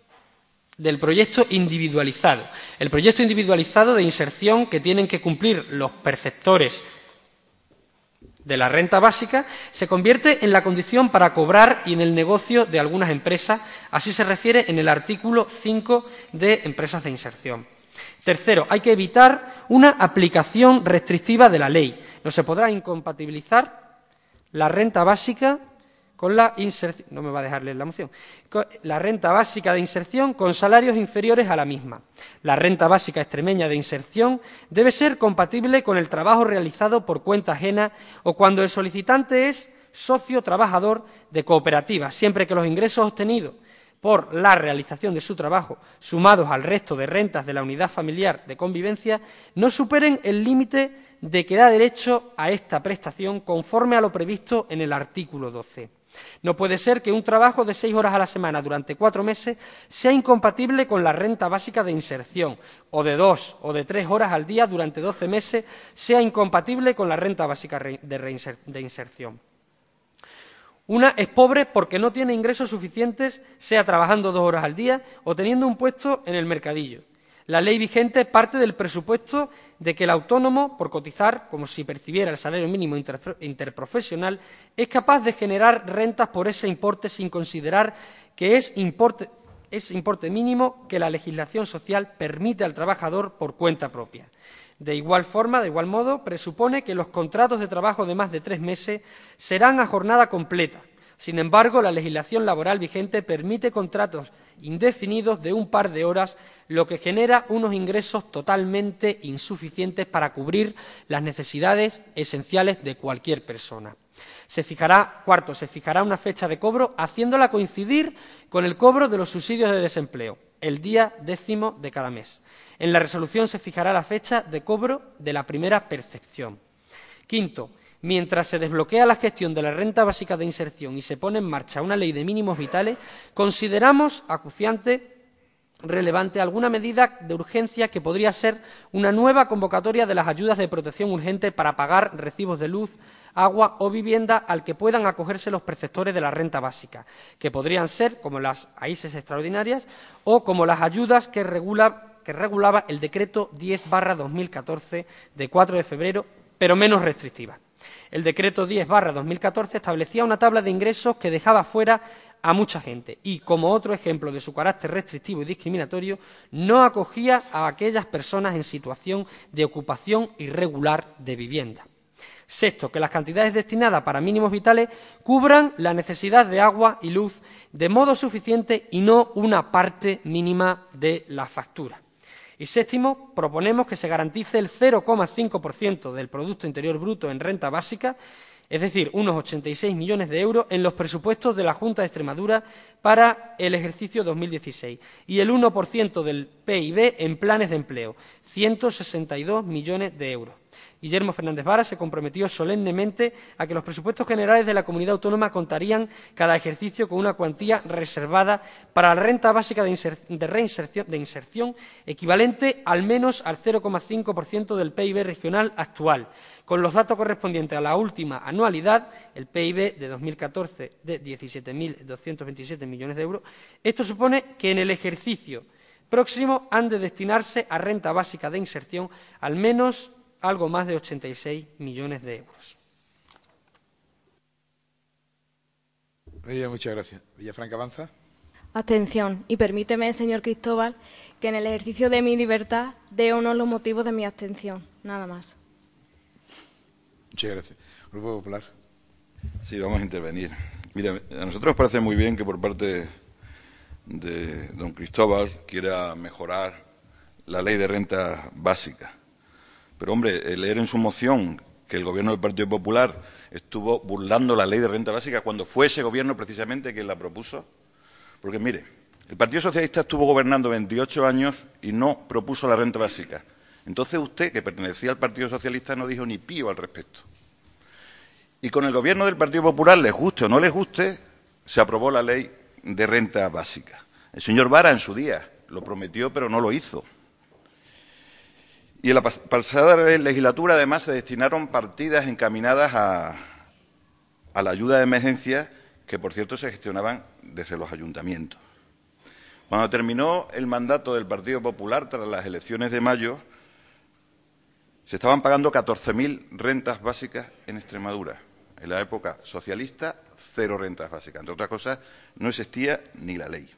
individualizado. El proyecto individualizado de inserción que tienen que cumplir los perceptores de la renta básica se convierte en la condición para cobrar y en el negocio de algunas empresas, así se refiere en el artículo 5 de Empresas de Inserción. Tercero, hay que evitar una aplicación restrictiva de la ley. No se podrá incompatibilizar la renta básica con la inserción, no me va a dejar leer la moción, la renta básica de inserción con salarios inferiores a la misma. La renta básica extremeña de inserción debe ser compatible con el trabajo realizado por cuenta ajena o cuando el solicitante es socio trabajador de cooperativa, siempre que los ingresos obtenidos por la realización de su trabajo, sumados al resto de rentas de la unidad familiar de convivencia, no superen el límite de que da derecho a esta prestación conforme a lo previsto en el artículo 12. No puede ser que un trabajo de 6 horas a la semana durante 4 meses sea incompatible con la renta básica de inserción, o de 2 o de 3 horas al día durante 12 meses sea incompatible con la renta básica de inserción. Una es pobre porque no tiene ingresos suficientes, sea trabajando 2 horas al día o teniendo un puesto en el mercadillo. La ley vigente parte del presupuesto de que el autónomo, por cotizar, como si percibiera el salario mínimo interprofesional, es capaz de generar rentas por ese importe sin considerar que es importe mínimo que la legislación social permite al trabajador por cuenta propia. De igual modo, presupone que los contratos de trabajo de más de 3 meses serán a jornada completa. Sin embargo, la legislación laboral vigente permite contratos indefinidos de un par de horas, lo que genera unos ingresos totalmente insuficientes para cubrir las necesidades esenciales de cualquier persona. Cuarto, se fijará una fecha de cobro haciéndola coincidir con el cobro de los subsidios de desempleo, el día 10º de cada mes. En la resolución se fijará la fecha de cobro de la primera percepción. Quinto, mientras se desbloquea la gestión de la renta básica de inserción y se pone en marcha una ley de mínimos vitales, consideramos acuciante relevante alguna medida de urgencia que podría ser una nueva convocatoria de las ayudas de protección urgente para pagar recibos de luz, agua o vivienda al que puedan acogerse los perceptores de la renta básica, que podrían ser como las AISES extraordinarias o como las ayudas que que regulaba el Decreto 10/2014 de 4 de febrero, pero menos restrictiva. El Decreto 10/2014 establecía una tabla de ingresos que dejaba fuera a mucha gente y, como otro ejemplo de su carácter restrictivo y discriminatorio, no acogía a aquellas personas en situación de ocupación irregular de vivienda. Sexto, que las cantidades destinadas para mínimos vitales cubran la necesidad de agua y luz de modo suficiente y no una parte mínima de la factura. Y séptimo, proponemos que se garantice el 0,5% del Producto Interior Bruto en renta básica, es decir, unos 86 millones de euros en los presupuestos de la Junta de Extremadura para el ejercicio 2016 y el 1% del PIB en planes de empleo, 162 millones de euros. Guillermo Fernández Vara se comprometió solemnemente a que los presupuestos generales de la comunidad autónoma contarían cada ejercicio con una cuantía reservada para la renta básica de inserción equivalente al menos al 0,5% del PIB regional actual, con los datos correspondientes a la última anualidad, el PIB de 2014 de 17.227 millones de euros. Esto supone que en el ejercicio próximo han de destinarse a renta básica de inserción al menos algo más de 86 millones de euros. Muchas gracias. Villafranca Avanza. Abstención. Y permíteme, señor Cristóbal, que en el ejercicio de mi libertad dé o no los motivos de mi abstención. Nada más. Muchas gracias. Grupo Popular. Sí, vamos a intervenir. Mira, a nosotros nos parece muy bien que por parte de don Cristóbal quiera mejorar la ley de renta básica. Pero, hombre, leer en su moción que el Gobierno del Partido Popular estuvo burlando la ley de renta básica cuando fue ese Gobierno precisamente quien la propuso. Porque, mire, el Partido Socialista estuvo gobernando 28 años y no propuso la renta básica. Entonces usted, que pertenecía al Partido Socialista, no dijo ni pío al respecto. Y con el Gobierno del Partido Popular, les guste o no les guste, se aprobó la ley de renta básica. El señor Vara en su día lo prometió, pero no lo hizo. Y en la pasada legislatura, además, se destinaron partidas encaminadas a la ayuda de emergencia, que, por cierto, se gestionaban desde los ayuntamientos. Cuando terminó el mandato del Partido Popular, tras las elecciones de mayo, se estaban pagando 14.000 rentas básicas en Extremadura. En la época socialista, 0 rentas básicas. Entre otras cosas, no existía ni la ley.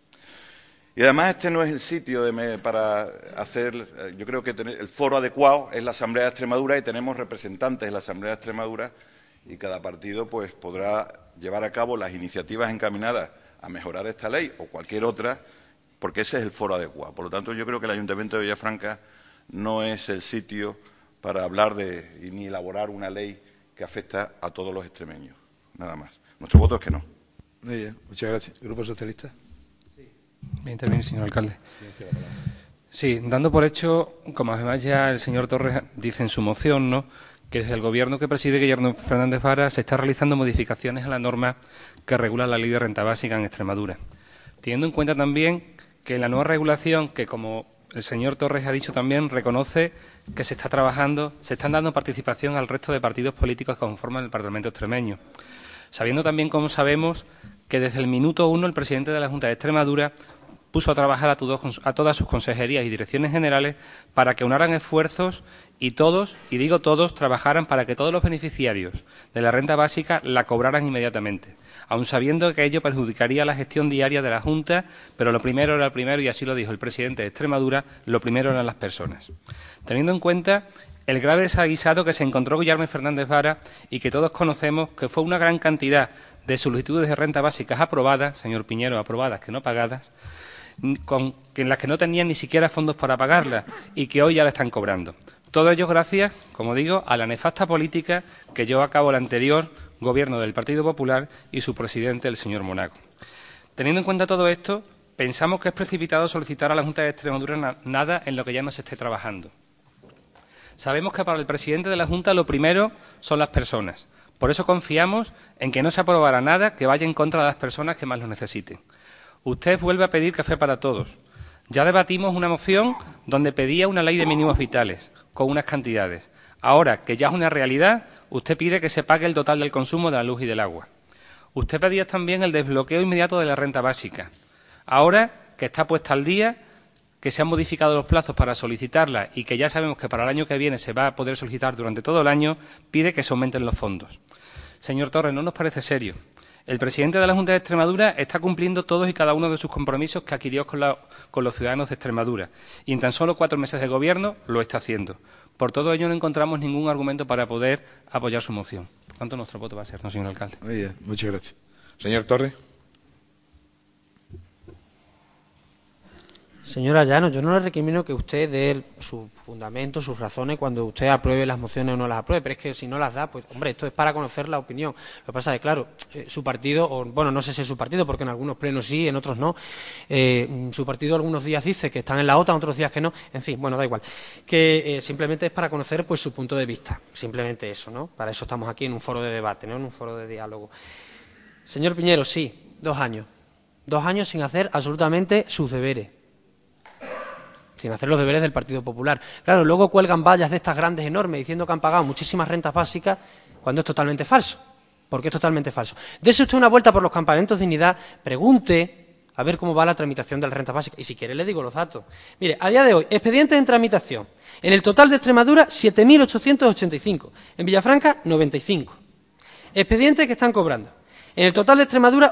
Y además este no es el sitio para hacer, yo creo que el foro adecuado es la Asamblea de Extremadura y tenemos representantes en la Asamblea de Extremadura y cada partido pues podrá llevar a cabo las iniciativas encaminadas a mejorar esta ley o cualquier otra, porque ese es el foro adecuado. Por lo tanto, yo creo que el Ayuntamiento de Villafranca no es el sitio para hablar ni elaborar una ley que afecta a todos los extremeños. Nada más. Nuestro voto es que no. Muy bien, muchas gracias. ¿Grupo Socialista? Voy a intervenir, señor alcalde. Sí, dando por hecho, como además ya el señor Torres dice en su moción, ¿no?, que desde el Gobierno que preside Guillermo Fernández Vara se está realizando modificaciones a la norma que regula la ley de renta básica en Extremadura. Teniendo en cuenta también que la nueva regulación, que como el señor Torres ha dicho también, reconoce que se está trabajando, se están dando participación al resto de partidos políticos que conforman el Parlamento extremeño. Sabiendo también, como sabemos, que desde el minuto 1 el presidente de la Junta de Extremadura puso a trabajar a todas sus consejerías y direcciones generales para que unaran esfuerzos y todos, y digo todos, trabajaran para que todos los beneficiarios de la renta básica la cobraran inmediatamente, aun sabiendo que ello perjudicaría la gestión diaria de la Junta, pero lo primero era el primero, y así lo dijo el presidente de Extremadura, lo primero eran las personas. Teniendo en cuenta el grave desaguisado que se encontró Guillermo Fernández Vara y que todos conocemos, que fue una gran cantidad de solicitudes de renta básicas aprobadas, señor Piñero, aprobadas que no pagadas, en las que no tenían ni siquiera fondos para pagarlas y que hoy ya la están cobrando. Todo ello gracias, como digo, a la nefasta política que llevó a cabo el anterior Gobierno del Partido Popular y su presidente, el señor Monago. Teniendo en cuenta todo esto, pensamos que es precipitado solicitar a la Junta de Extremadura nada en lo que ya no se esté trabajando. Sabemos que para el presidente de la Junta lo primero son las personas. Por eso confiamos en que no se aprobará nada que vaya en contra de las personas que más lo necesiten. Usted vuelve a pedir café para todos. Ya debatimos una moción donde pedía una ley de mínimos vitales, con unas cantidades. Ahora, que ya es una realidad, usted pide que se pague el total del consumo de la luz y del agua. Usted pedía también el desbloqueo inmediato de la renta básica. Ahora, que está puesta al día, que se han modificado los plazos para solicitarla y que ya sabemos que para el año que viene se va a poder solicitar durante todo el año, pide que se aumenten los fondos. Señor Torres, no nos parece serio. El presidente de la Junta de Extremadura está cumpliendo todos y cada uno de sus compromisos que adquirió con los ciudadanos de Extremadura y en tan solo 4 meses de gobierno lo está haciendo. Por todo ello no encontramos ningún argumento para poder apoyar su moción. Por tanto, nuestro voto va a ser no, señor alcalde. Muy bien, muchas gracias. Señor Torres. Señora Llanos, yo no le recrimino que usted dé sus fundamentos, sus razones cuando usted apruebe las mociones o no las apruebe, pero es que si no las da, pues hombre, esto es para conocer la opinión. Lo que pasa es que, claro, su partido, o bueno, no sé si es su partido, porque en algunos plenos sí, en otros no, su partido algunos días dice que están en la OTAN, otros días que no, en fin, bueno, da igual. Que simplemente es para conocer pues su punto de vista, simplemente eso, ¿no? Para eso estamos aquí en un foro de debate, ¿no? En un foro de diálogo. Señor Piñero, sí, 2 años. 2 años sin hacer absolutamente sus deberes. Sin hacer los deberes del Partido Popular. Claro, luego cuelgan vallas de estas grandes, enormes, diciendo que han pagado muchísimas rentas básicas, cuando es totalmente falso. Porque es totalmente falso. Dese usted una vuelta por los campamentos de dignidad, pregunte a ver cómo va la tramitación de las rentas básicas. Y si quiere le digo los datos. Mire, a día de hoy, expedientes en tramitación. En el total de Extremadura, 7.885. En Villafranca, 95. Expedientes que están cobrando. En el total de Extremadura,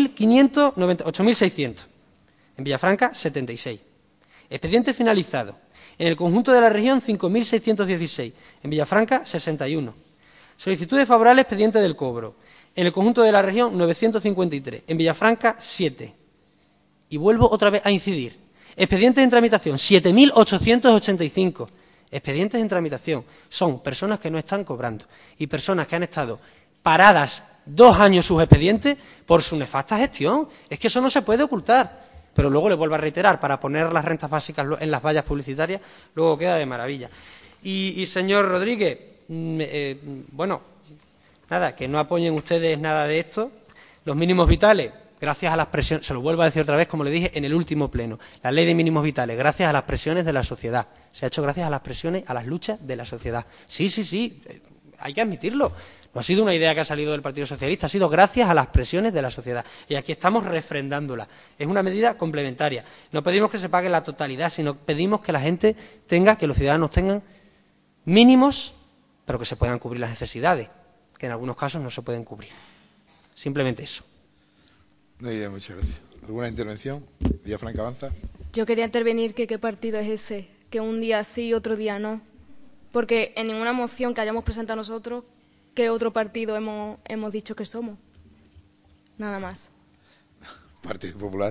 8.600. En Villafranca, 76. Expediente finalizado. En el conjunto de la región, 5.616. En Villafranca, 61. Solicitudes favorables, expediente del cobro. En el conjunto de la región, 953. En Villafranca, 7. Y vuelvo otra vez a incidir. Expedientes en tramitación, 7.885. Expedientes en tramitación. Son personas que no están cobrando. Y personas que han estado paradas 2 años sus expedientes por su nefasta gestión. Es que eso no se puede ocultar. Pero luego le vuelvo a reiterar, para poner las rentas básicas en las vallas publicitarias, luego queda de maravilla. Y señor Rodríguez, bueno, nada, que no apoyen ustedes nada de esto. Los mínimos vitales, gracias a las presiones, se lo vuelvo a decir otra vez, como le dije en el último pleno, la ley de mínimos vitales, gracias a las presiones de la sociedad. Se ha hecho gracias a las presiones, a las luchas de la sociedad. Sí, hay que admitirlo. No ha sido una idea que ha salido del Partido Socialista, ha sido gracias a las presiones de la sociedad. Y aquí estamos refrendándola. Es una medida complementaria. No pedimos que se pague la totalidad, sino pedimos que la gente tenga, que los ciudadanos tengan mínimos, pero que se puedan cubrir las necesidades, que en algunos casos no se pueden cubrir. Simplemente eso. Muy bien, muchas gracias. ¿Alguna intervención? Villafranca Avanza. Yo quería intervenir que qué partido es ese, que un día sí y otro día no. Porque en ninguna moción que hayamos presentado nosotros, ¿qué otro partido hemos dicho que somos? Nada más. Partido Popular.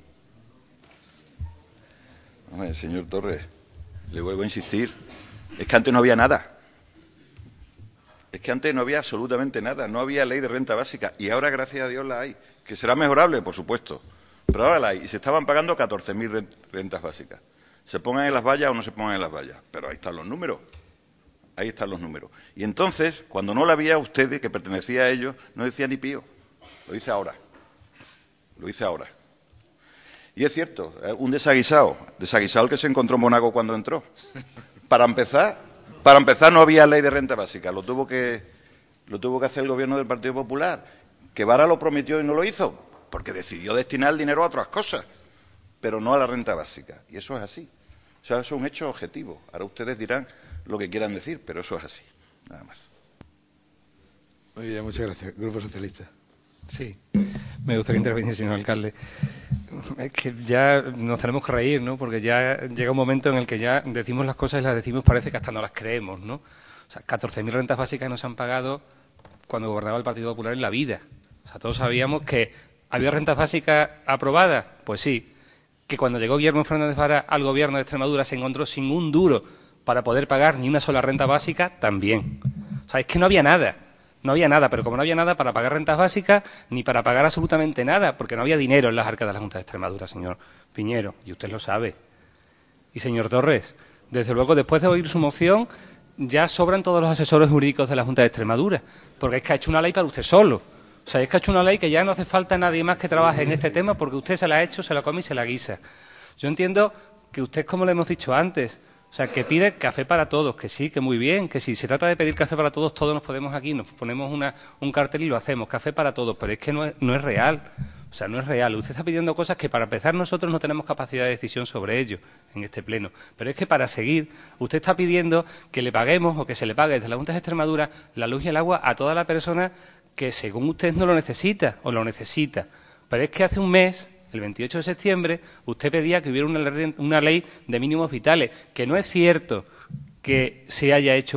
Hombre, señor Torres, le vuelvo a insistir. Es que antes no había nada. Es que antes no había absolutamente nada. No había ley de renta básica. Y ahora, gracias a Dios, la hay. Que será mejorable, por supuesto. Pero ahora la hay. Y se estaban pagando 14.000 rentas básicas. Se pongan en las vallas o no se pongan en las vallas. Pero ahí están los números. Ahí están los números. Y entonces, cuando no la había usted, que pertenecía a ellos, no decía ni pío. Lo dice ahora. Lo dice ahora. Y es cierto, un desaguisado el que se encontró en Monaco cuando entró. Para empezar no había ley de renta básica. Lo tuvo que hacer el gobierno del Partido Popular. Que Vara lo prometió y no lo hizo, porque decidió destinar el dinero a otras cosas, pero no a la renta básica. Y eso es así. O sea, eso es un hecho objetivo. Ahora ustedes dirán lo que quieran decir, pero eso es así, nada más. Muy bien, muchas gracias. Grupo Socialista. Sí, me gustaría intervenir, señor alcalde. Es que ya nos tenemos que reír, ¿no? Porque ya llega un momento en el que ya decimos las cosas y las decimos, parece que hasta no las creemos, ¿no? O sea, 14.000 rentas básicas no se han pagado cuando gobernaba el Partido Popular en la vida. O sea, todos sabíamos que había rentas básicas aprobadas, pues sí. Que cuando llegó Guillermo Fernández Vara al gobierno de Extremadura se encontró sin un duro para poder pagar ni una sola renta básica, también. O sea, es que no había nada, pero como no había nada para pagar rentas básicas, ni para pagar absolutamente nada, porque no había dinero en las arcas de la Junta de Extremadura, señor Piñero, y usted lo sabe. Y señor Torres, desde luego, después de oír su moción, ya sobran todos los asesores jurídicos de la Junta de Extremadura, porque es que ha hecho una ley para usted solo. O sea, es que ha hecho una ley que ya no hace falta nadie más que trabaje en este tema, porque usted se la ha hecho, se la come y se la guisa. Yo entiendo que usted, como le hemos dicho antes, o sea, que pide café para todos, que sí, que muy bien, que si se trata de pedir café para todos nos podemos aquí, nos ponemos un cartel y lo hacemos, café para todos, pero es que no es real. O sea, no es real. Usted está pidiendo cosas que, para empezar, nosotros no tenemos capacidad de decisión sobre ello en este pleno. Pero es que, para seguir, usted está pidiendo que le paguemos o que se le pague desde la Junta de Extremadura la luz y el agua a toda la persona que, según usted, no lo necesita o lo necesita. Pero es que hace un mes, el 28 de septiembre, usted pedía que hubiera una ley de mínimos vitales, que no es cierto que se haya hecho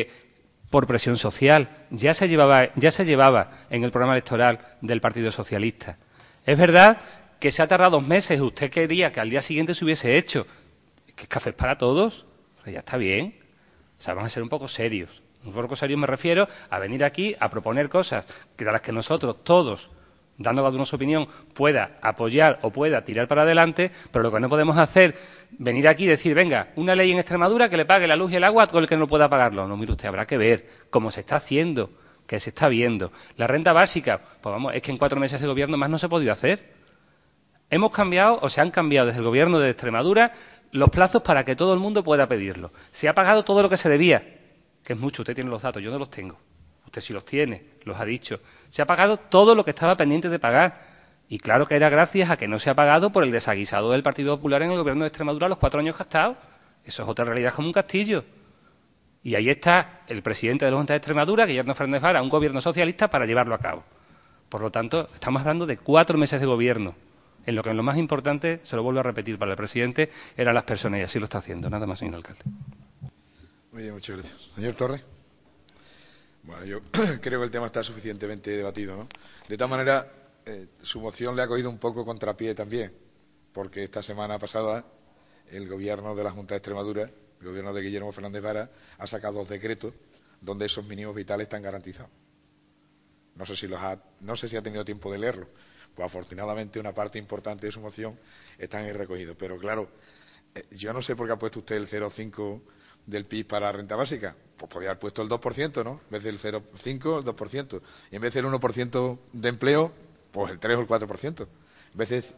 por presión social. Ya se llevaba en el programa electoral del Partido Socialista. Es verdad que se ha tardado 2 meses. Usted quería que al día siguiente se hubiese hecho. Es que café es para todos. O sea, ya está bien. O sea, vamos a ser un poco serios. Un poco serios me refiero a venir aquí a proponer cosas de las que nosotros todos, dando cada uno su opinión, pueda apoyar o pueda tirar para adelante, pero lo que no podemos hacer, venir aquí y decir, venga, una ley en Extremadura que le pague la luz y el agua a todo el que no pueda pagarlo. No, mire usted, habrá que ver cómo se está haciendo, que se está viendo. La renta básica, pues vamos, es que en 4 meses de gobierno más no se ha podido hacer. Hemos cambiado, o se han cambiado desde el gobierno de Extremadura, los plazos para que todo el mundo pueda pedirlo. Se ha pagado todo lo que se debía, que es mucho, usted tiene los datos, yo no los tengo. Usted sí los tiene, los ha dicho. Se ha pagado todo lo que estaba pendiente de pagar. Y claro que era gracias a que no se ha pagado por el desaguisado del Partido Popular en el gobierno de Extremadura los 4 años que ha estado. Eso es otra realidad como un castillo. Y ahí está el presidente de la Junta de Extremadura, Guillermo Fernández Vara, un gobierno socialista para llevarlo a cabo. Por lo tanto, estamos hablando de 4 meses de gobierno, en lo que lo más importante, se lo vuelvo a repetir para el presidente, eran las personas, y así lo está haciendo. Nada más, señor alcalde. Muy bien, muchas gracias. Señor Torres. Bueno, yo creo que el tema está suficientemente debatido, ¿no? De tal manera, su moción le ha cogido un poco contrapié también, porque esta semana pasada el gobierno de la Junta de Extremadura, el gobierno de Guillermo Fernández Vara, ha sacado 2 decretos donde esos mínimos vitales están garantizados. No sé si ha tenido tiempo de leerlo. Pues afortunadamente una parte importante de su moción están ahí recogidos. Pero claro, yo no sé por qué ha puesto usted el 0,5 del PIB para la renta básica. Pues podría haber puesto el 2%, ¿no? En vez del 0,5, el 2%. Y en vez del 1% de empleo, pues el 3 o el 4%. En vez de...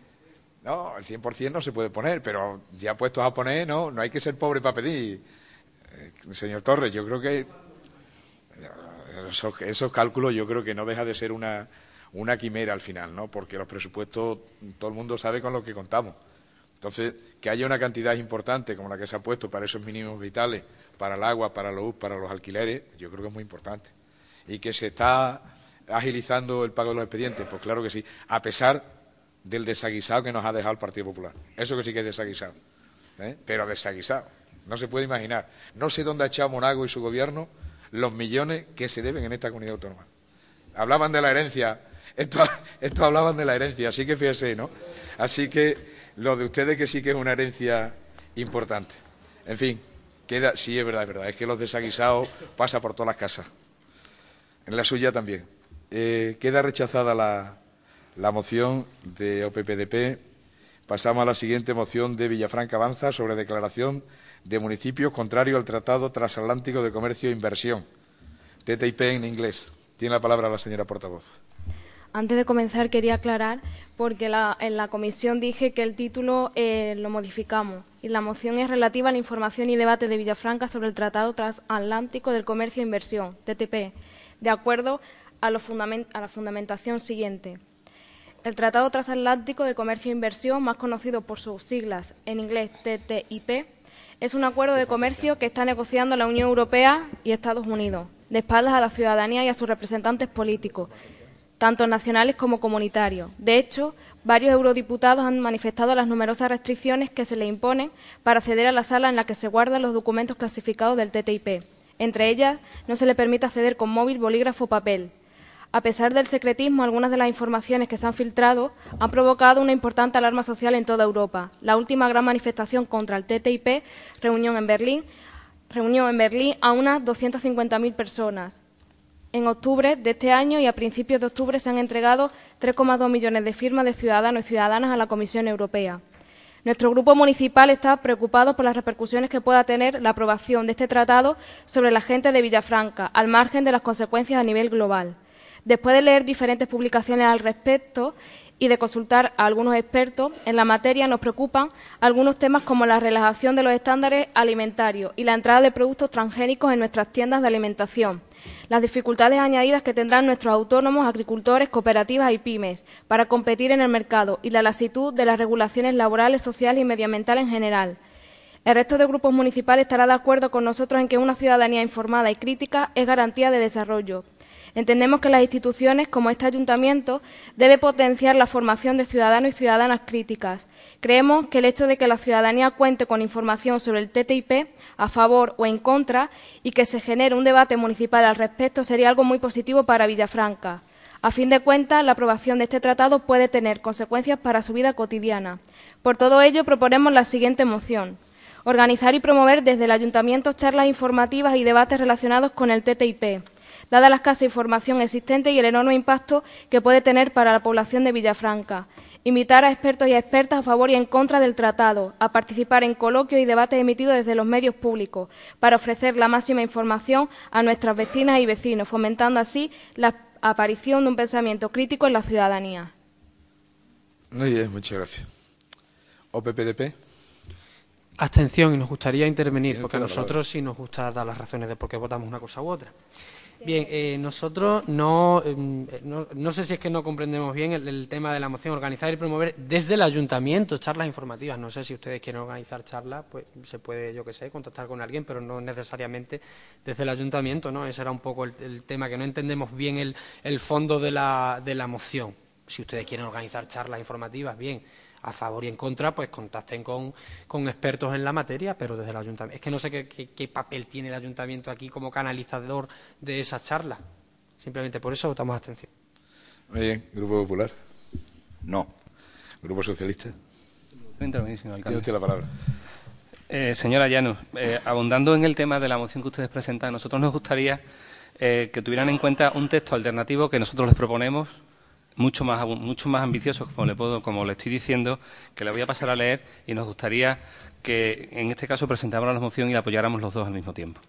No, el 100% no se puede poner, pero ya puestos a poner, no hay que ser pobre para pedir. Señor Torres, yo creo que esos cálculos yo creo que no deja de ser una quimera al final, ¿no? Porque los presupuestos, todo el mundo sabe con lo que contamos. Entonces, que haya una cantidad importante como la que se ha puesto para esos mínimos vitales, para el agua, para la luz, para los alquileres, yo creo que es muy importante. Y que se está agilizando el pago de los expedientes, pues claro que sí, a pesar del desaguisado que nos ha dejado el Partido Popular. Eso que sí que es desaguisado, pero desaguisado. No se puede imaginar. No sé dónde ha echado Monago y su gobierno los millones que se deben en esta comunidad autónoma. Hablaban de la herencia, estos hablaban de la herencia, así que fíjese, ¿no? Así que lo de ustedes que sí que es una herencia importante. En fin, sí es verdad, es que los desaguisados pasa por todas las casas. En la suya también. Queda rechazada la moción de OPPDP. Pasamos a la siguiente moción de Villafranca Avanza sobre declaración de municipios contrario al Tratado Transatlántico de Comercio e Inversión, TTIP en inglés. Tiene la palabra la señora portavoz. Antes de comenzar quería aclarar, porque en la comisión dije que el título lo modificamos y la moción es relativa a la información y debate de Villafranca sobre el Tratado Transatlántico del Comercio e Inversión, TTIP, de acuerdo a la fundamentación siguiente. El Tratado Transatlántico de Comercio e Inversión, más conocido por sus siglas en inglés TTIP, es un acuerdo de comercio que está negociando la Unión Europea y Estados Unidos, de espaldas a la ciudadanía y a sus representantes políticos, tanto nacionales como comunitarios. De hecho, varios eurodiputados han manifestado las numerosas restricciones que se le imponen para acceder a la sala en la que se guardan los documentos clasificados del TTIP. Entre ellas, no se le permite acceder con móvil, bolígrafo o papel. A pesar del secretismo, algunas de las informaciones que se han filtrado han provocado una importante alarma social en toda Europa. La última gran manifestación contra el TTIP reunió en Berlín a unas 250.000 personas. En octubre de este año y a principios de octubre se han entregado 3,2 millones de firmas de ciudadanos y ciudadanas a la Comisión Europea. Nuestro grupo municipal está preocupado por las repercusiones que pueda tener la aprobación de este tratado sobre la gente de Villafranca, al margen de las consecuencias a nivel global. Después de leer diferentes publicaciones al respecto y de consultar a algunos expertos en la materia, nos preocupan algunos temas como la relajación de los estándares alimentarios y la entrada de productos transgénicos en nuestras tiendas de alimentación, las dificultades añadidas que tendrán nuestros autónomos, agricultores, cooperativas y pymes para competir en el mercado y la lasitud de las regulaciones laborales, sociales y medioambientales en general. El resto de grupos municipales estará de acuerdo con nosotros en que una ciudadanía informada y crítica es garantía de desarrollo. Entendemos que las instituciones, como este ayuntamiento, deben potenciar la formación de ciudadanos y ciudadanas críticas. Creemos que el hecho de que la ciudadanía cuente con información sobre el TTIP, a favor o en contra, y que se genere un debate municipal al respecto sería algo muy positivo para Villafranca. A fin de cuentas, la aprobación de este tratado puede tener consecuencias para su vida cotidiana. Por todo ello, proponemos la siguiente moción: organizar y promover desde el ayuntamiento charlas informativas y debates relacionados con el TTIP, dada la escasa información existente y el enorme impacto que puede tener para la población de Villafranca. Invitar a expertos y a expertas a favor y en contra del tratado, a participar en coloquios y debates emitidos desde los medios públicos, para ofrecer la máxima información a nuestras vecinas y vecinos, fomentando así la aparición de un pensamiento crítico en la ciudadanía. Muy bien, muchas gracias. ¿OPPDP? Abstención, y nos gustaría intervenir, porque a nosotros sí nos gusta dar las razones de por qué votamos una cosa u otra. Bien, nosotros no sé si es que no comprendemos bien el tema de la moción, organizar y promover desde el ayuntamiento charlas informativas. No sé si ustedes quieren organizar charlas, pues se puede, yo qué sé, contactar con alguien, pero no necesariamente desde el ayuntamiento, ¿no? Ese era un poco el tema, que no entendemos bien el fondo de la moción. Si ustedes quieren organizar charlas informativas, bien. A favor y en contra, pues contacten con expertos en la materia, pero desde el ayuntamiento. Es que no sé qué papel tiene el ayuntamiento aquí como canalizador de esa charla. Simplemente por eso votamos abstención. Muy bien. ¿Grupo Popular? No. ¿Grupo Socialista? Intervenir, señor alcalde. Tiene usted la palabra. Señora Llanos, abundando en el tema de la moción que ustedes presentan, a nosotros nos gustaría que tuvieran en cuenta un texto alternativo que nosotros les proponemos, mucho más ambicioso, como le estoy diciendo, que le voy a pasar a leer, y nos gustaría que en este caso presentáramos la moción y la apoyáramos los dos al mismo tiempo.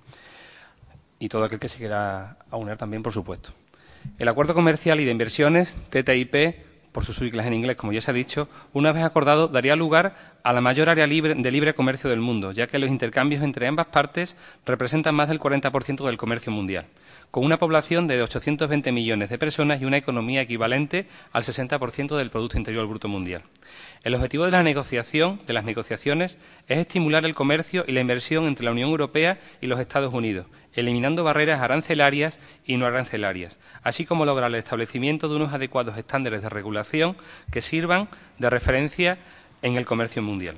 Y todo aquel que se quiera aunar también, por supuesto. El Acuerdo Comercial y de Inversiones, TTIP, por sus siglas en inglés, como ya se ha dicho, una vez acordado, daría lugar a la mayor área de libre comercio del mundo, ya que los intercambios entre ambas partes representan más del 40% del comercio mundial, con una población de 820 millones de personas y una economía equivalente al 60% del Producto Interior Bruto mundial. El objetivo de las negociaciones es estimular el comercio y la inversión entre la Unión Europea y los Estados Unidos, eliminando barreras arancelarias y no arancelarias, así como lograr el establecimiento de unos adecuados estándares de regulación que sirvan de referencia en el comercio mundial.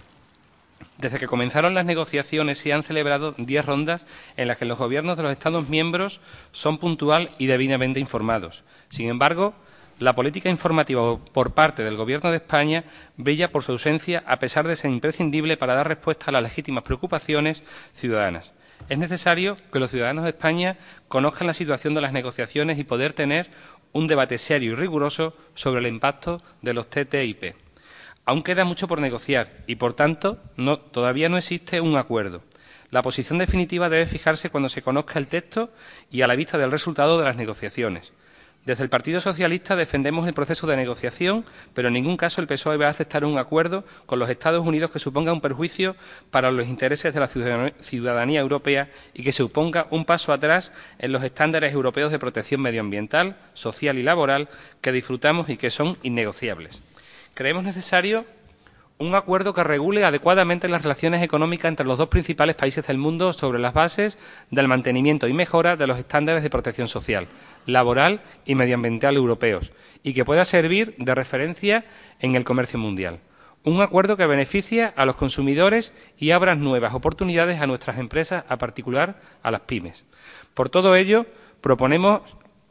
Desde que comenzaron las negociaciones se han celebrado 10 rondas en las que los gobiernos de los Estados miembros son puntual y debidamente informados. Sin embargo, la política informativa por parte del Gobierno de España brilla por su ausencia, a pesar de ser imprescindible para dar respuesta a las legítimas preocupaciones ciudadanas. Es necesario que los ciudadanos de España conozcan la situación de las negociaciones y poder tener un debate serio y riguroso sobre el impacto de los TTIP. Aún queda mucho por negociar y, por tanto, todavía no existe un acuerdo. La posición definitiva debe fijarse cuando se conozca el texto y a la vista del resultado de las negociaciones. Desde el Partido Socialista defendemos el proceso de negociación, pero en ningún caso el PSOE va a aceptar un acuerdo con los Estados Unidos que suponga un perjuicio para los intereses de la ciudadanía europea y que suponga un paso atrás en los estándares europeos de protección medioambiental, social y laboral que disfrutamos y que son innegociables. Creemos necesario un acuerdo que regule adecuadamente las relaciones económicas entre los dos principales países del mundo sobre las bases del mantenimiento y mejora de los estándares de protección social, laboral y medioambiental europeos, y que pueda servir de referencia en el comercio mundial. Un acuerdo que beneficie a los consumidores y abra nuevas oportunidades a nuestras empresas, a particular a las pymes. Por todo ello, proponemos,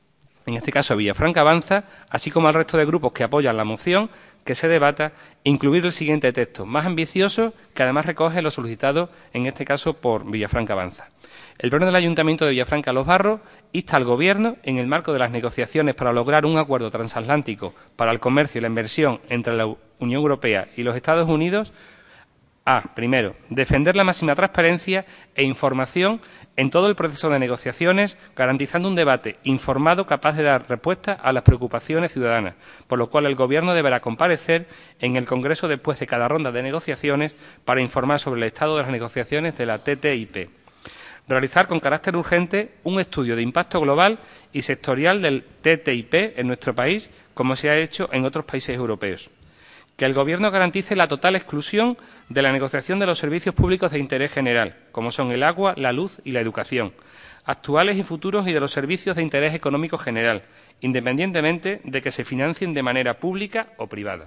en este caso a Villafranca Avanza, así como al resto de grupos que apoyan la moción, que se debata, incluir el siguiente texto, más ambicioso, que además recoge lo solicitado, en este caso, por Villafranca Avanza. El Pleno del Ayuntamiento de Villafranca Los Barros insta al Gobierno, en el marco de las negociaciones para lograr un acuerdo transatlántico para el comercio y la inversión entre la Unión Europea y los Estados Unidos, Primero, defender la máxima transparencia e información en todo el proceso de negociaciones, garantizando un debate informado capaz de dar respuesta a las preocupaciones ciudadanas, por lo cual el Gobierno deberá comparecer en el Congreso después de cada ronda de negociaciones para informar sobre el estado de las negociaciones de la TTIP. Realizar con carácter urgente un estudio de impacto global y sectorial del TTIP en nuestro país, como se ha hecho en otros países europeos. Que el Gobierno garantice la total exclusión de la negociación de los servicios públicos de interés general, como son el agua, la luz y la educación, actuales y futuros, y de los servicios de interés económico general, independientemente de que se financien de manera pública o privada.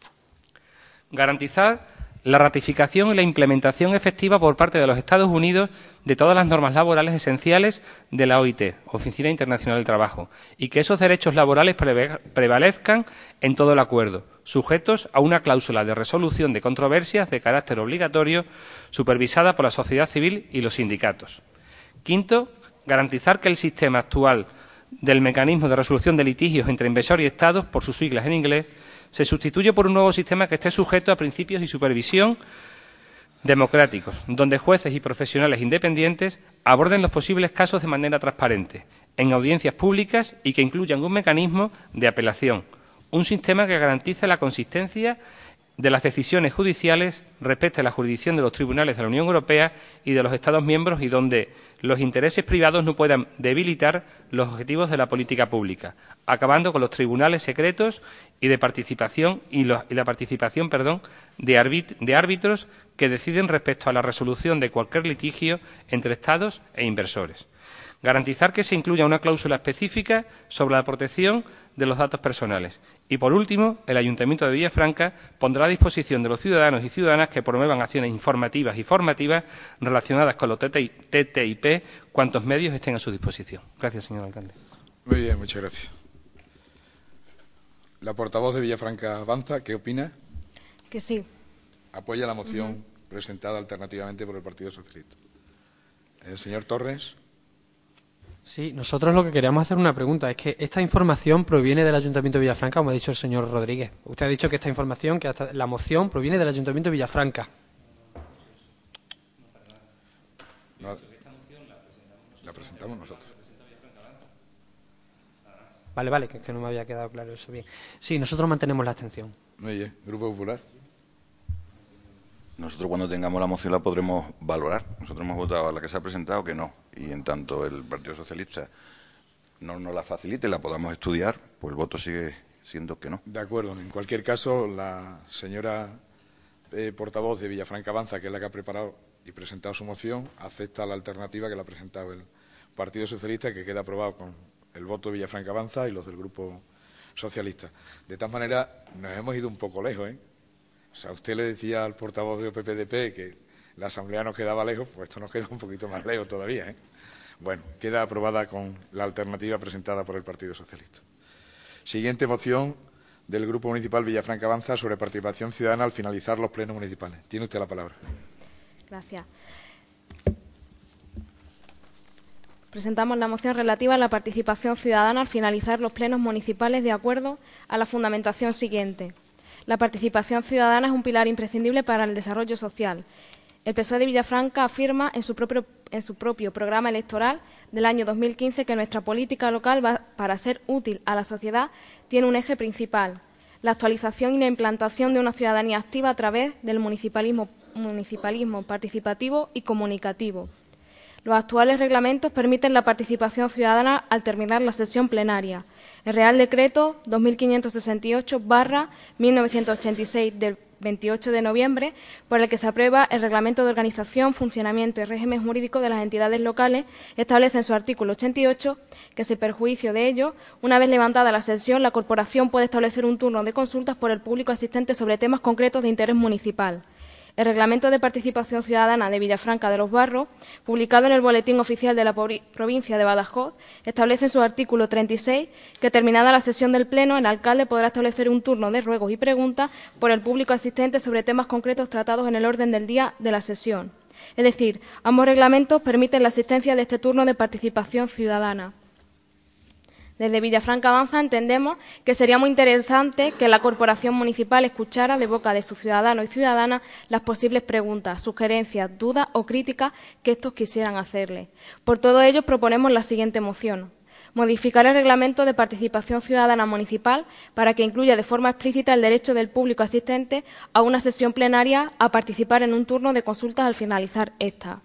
Garantizar la ratificación y la implementación efectiva por parte de los Estados Unidos de todas las normas laborales esenciales de la OIT, Oficina Internacional del Trabajo, y que esos derechos laborales prevalezcan en todo el acuerdo, sujetos a una cláusula de resolución de controversias de carácter obligatorio supervisada por la sociedad civil y los sindicatos. Quinto, garantizar que el sistema actual del mecanismo de resolución de litigios entre inversor y Estados, por sus siglas en inglés, se sustituye por un nuevo sistema que esté sujeto a principios y supervisión democráticos, donde jueces y profesionales independientes aborden los posibles casos de manera transparente, en audiencias públicas, y que incluyan un mecanismo de apelación, un sistema que garantice la consistencia de las decisiones judiciales respecto a la jurisdicción de los tribunales de la Unión Europea y de los Estados miembros, y donde los intereses privados no puedan debilitar los objetivos de la política pública, acabando con los tribunales secretos y de participación la participación de árbitros que deciden respecto a la resolución de cualquier litigio entre Estados e inversores. Garantizar que se incluya una cláusula específica sobre la protección de los datos personales. Y, por último, el Ayuntamiento de Villafranca pondrá a disposición de los ciudadanos y ciudadanas que promuevan acciones informativas y formativas relacionadas con los TTIP cuantos medios estén a su disposición. Gracias, señor alcalde. Muy bien, muchas gracias. La portavoz de Villafranca Avanza, ¿qué opina? Que sí. Apoya la moción presentada alternativamente por el Partido Socialista. El señor Torres. Sí, nosotros lo que queríamos hacer una pregunta. Es que esta información proviene del Ayuntamiento de Villafranca, como ha dicho el señor Rodríguez. Usted ha dicho que esta información, que la moción proviene del Ayuntamiento de Villafranca. No, la presentamos nosotros. Vale, que no me había quedado claro eso bien. Sí, nosotros mantenemos la abstención. Muy bien. Grupo Popular. Nosotros, cuando tengamos la moción, la podremos valorar. Nosotros hemos votado a la que se ha presentado que no. Y en tanto el Partido Socialista no nos la facilite y la podamos estudiar, pues el voto sigue siendo que no. De acuerdo. En cualquier caso, la señora portavoz de Villafranca Avanza, que es la que ha preparado y presentado su moción, acepta la alternativa que le ha presentado el Partido Socialista, que queda aprobado con el voto de Villafranca Avanza y los del Grupo Socialista. De tal manera, nos hemos ido un poco lejos, ¿eh? O sea, usted le decía al portavoz de PPDP que la Asamblea nos quedaba lejos, pues esto nos queda un poquito más lejos todavía, ¿eh? Bueno, queda aprobada con la alternativa presentada por el Partido Socialista. Siguiente moción del Grupo Municipal Villafranca Avanza sobre participación ciudadana al finalizar los plenos municipales. Tiene usted la palabra. Gracias. Presentamos la moción relativa a la participación ciudadana al finalizar los plenos municipales de acuerdo a la fundamentación siguiente. La participación ciudadana es un pilar imprescindible para el desarrollo social. El PSOE de Villafranca afirma en su propio programa electoral del año 2015 que nuestra política local, para ser útil a la sociedad, tiene un eje principal: la actualización y la implantación de una ciudadanía activa a través del municipalismo participativo y comunicativo. Los actuales reglamentos permiten la participación ciudadana al terminar la sesión plenaria. El Real Decreto 2568/1986 del 28 de noviembre, por el que se aprueba el Reglamento de Organización, Funcionamiento y Régimen Jurídico de las Entidades Locales, establece en su artículo 88 que, sin perjuicio de ello, una vez levantada la sesión, la Corporación puede establecer un turno de consultas por el público asistente sobre temas concretos de interés municipal. El Reglamento de Participación Ciudadana de Villafranca de los Barros, publicado en el Boletín Oficial de la provincia de Badajoz, establece en su artículo 36 que, terminada la sesión del Pleno, el alcalde podrá establecer un turno de ruegos y preguntas por el público asistente sobre temas concretos tratados en el orden del día de la sesión. Es decir, ambos reglamentos permiten la asistencia de este turno de participación ciudadana. Desde Villafranca Avanza entendemos que sería muy interesante que la Corporación Municipal escuchara de boca de sus ciudadanos y ciudadanas las posibles preguntas, sugerencias, dudas o críticas que estos quisieran hacerle. Por todo ello, proponemos la siguiente moción: modificar el Reglamento de Participación Ciudadana Municipal para que incluya de forma explícita el derecho del público asistente a una sesión plenaria a participar en un turno de consultas al finalizar esta.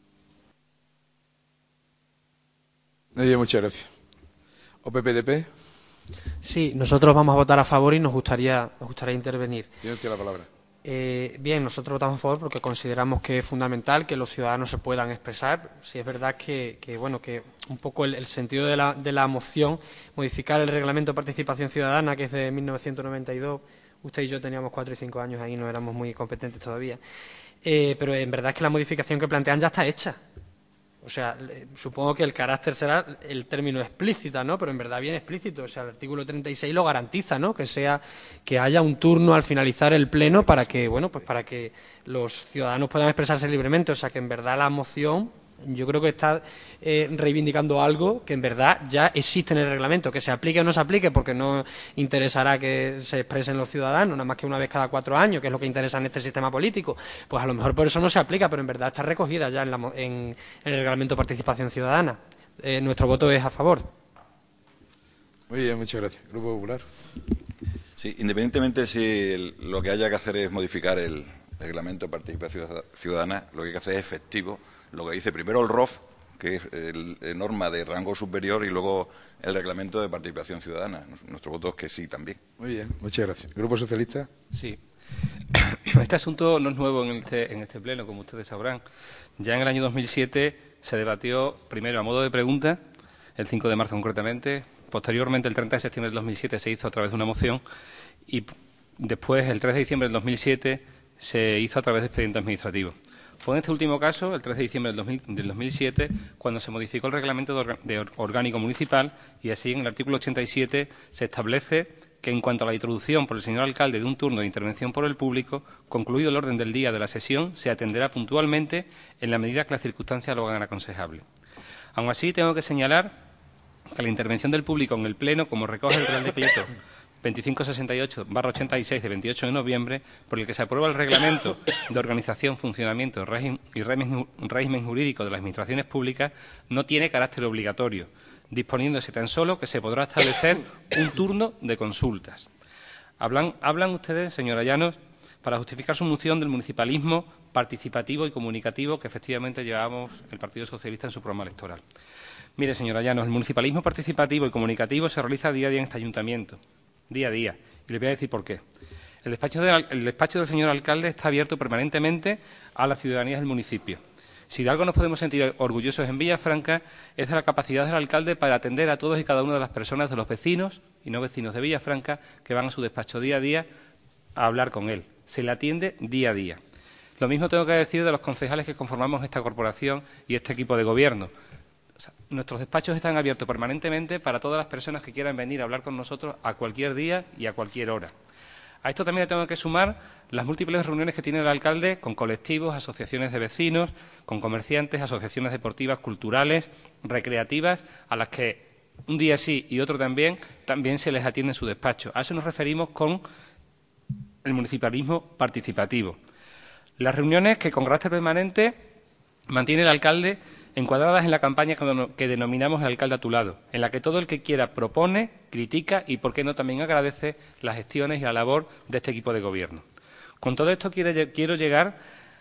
Muchas gracias. ¿OPPDP? Sí, nosotros vamos a votar a favor y nos gustaría intervenir. Tiene usted la palabra. Bien, nosotros votamos a favor porque consideramos que es fundamental que los ciudadanos se puedan expresar. Si es verdad que un poco el sentido de la moción, modificar el Reglamento de Participación Ciudadana, que es de 1992, usted y yo teníamos 4 y 5 años ahí, no éramos muy competentes todavía, pero en verdad es que la modificación que plantean ya está hecha. O sea, supongo que el carácter será el término explícita, ¿no? Pero en verdad bien explícito. O sea, el artículo 36 lo garantiza, ¿no? Que haya un turno al finalizar el pleno para que, para que los ciudadanos puedan expresarse libremente. O sea, que en verdad la moción, yo creo que está reivindicando algo que en verdad ya existe en el reglamento. Que se aplique o no se aplique, porque no interesará que se expresen los ciudadanos, nada más que una vez cada 4 años, que es lo que interesa en este sistema político. Pues a lo mejor por eso no se aplica, pero en verdad está recogida ya en el reglamento de participación ciudadana. Nuestro voto es a favor. Muy bien, muchas gracias. Grupo Popular. Sí, independientemente si lo que haya que hacer es modificar el reglamento de participación ciudadana, lo que hay que hacer es efectivo lo que dice primero el ROF, que es norma de rango superior, y luego el reglamento de participación ciudadana. Nuestro voto es que sí también. Muy bien, muchas gracias. ¿Grupo Socialista? Sí. Este asunto no es nuevo en este pleno, como ustedes sabrán. Ya en el año 2007 se debatió primero a modo de pregunta, el 5 de marzo concretamente. Posteriormente, el 30 de septiembre del 2007, se hizo a través de una moción, y después, el 3 de diciembre del 2007, se hizo a través de expediente administrativo. Fue en este último caso, el 3 de diciembre del 2007, cuando se modificó el reglamento orgánico municipal, y así en el artículo 87 se establece que en cuanto a la introducción por el señor alcalde de un turno de intervención por el público, concluido el orden del día de la sesión, se atenderá puntualmente en la medida que las circunstancias lo hagan aconsejable. Aun así, tengo que señalar que la intervención del público en el Pleno, como recoge el Real Decreto 2568/86 de 28 de noviembre, por el que se aprueba el Reglamento de Organización, Funcionamiento y Régimen Jurídico de las Administraciones Públicas, no tiene carácter obligatorio, disponiéndose tan solo que se podrá establecer un turno de consultas. Hablan ustedes, señora Llanos, para justificar su moción del municipalismo participativo y comunicativo que efectivamente llevábamos el Partido Socialista en su programa electoral. Mire, señora Llanos, el municipalismo participativo y comunicativo se realiza día a día en este ayuntamiento. Día a día. Y les voy a decir por qué. El despacho del señor alcalde está abierto permanentemente a la ciudadanía del municipio. Si de algo nos podemos sentir orgullosos en Villafranca es de la capacidad del alcalde para atender a todos y cada una de las personas, de los vecinos y no vecinos de Villafranca, que van a su despacho día a día a hablar con él. Se le atiende día a día. Lo mismo tengo que decir de los concejales que conformamos esta corporación y este equipo de gobierno. Nuestros despachos están abiertos permanentemente para todas las personas que quieran venir a hablar con nosotros a cualquier día y a cualquier hora. A esto también le tengo que sumar las múltiples reuniones que tiene el alcalde con colectivos, asociaciones de vecinos, con comerciantes, asociaciones deportivas, culturales, recreativas, a las que un día sí y otro también se les atiende en su despacho. A eso nos referimos con el municipalismo participativo. Las reuniones que con carácter permanente mantiene el alcalde encuadradas en la campaña que denominamos El alcalde a tu lado, en la que todo el que quiera propone, critica y, por qué no, también agradece las gestiones y la labor de este equipo de gobierno. Con todo esto quiero llegar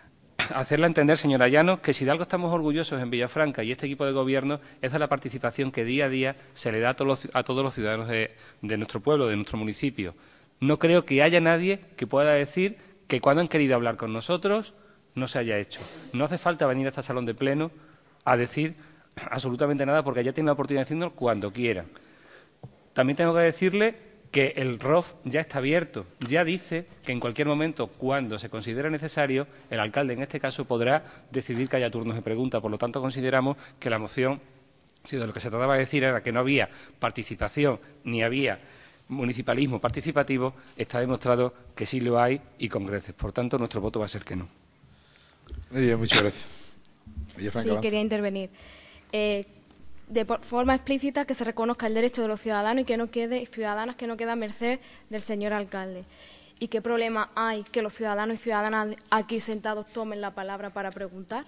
a hacerle entender, señora Llanos, que si de algo estamos orgullosos en Villafranca y este equipo de gobierno es de la participación que día a día se le da a todos los ciudadanos de nuestro pueblo, de nuestro municipio. No creo que haya nadie que pueda decir que cuando han querido hablar con nosotros no se haya hecho. No hace falta venir a este salón de pleno a decir absolutamente nada, porque ya tienen la oportunidad de hacerlo cuando quieran. También tengo que decirle que el ROF ya está abierto, ya dice que en cualquier momento, cuando se considere necesario, el alcalde en este caso podrá decidir que haya turnos de pregunta. Por lo tanto, consideramos que la moción, si de lo que se trataba de decir era que no había participación ni había municipalismo participativo, está demostrado que sí lo hay y con creces. Por tanto, nuestro voto va a ser que no. Muy bien, muchas gracias. Sí, quería intervenir. de forma explícita que se reconozca el derecho de los ciudadanos y que no quede ciudadanas que no queden a merced del señor alcalde. ¿Y qué problema hay que los ciudadanos y ciudadanas aquí sentados tomen la palabra para preguntar?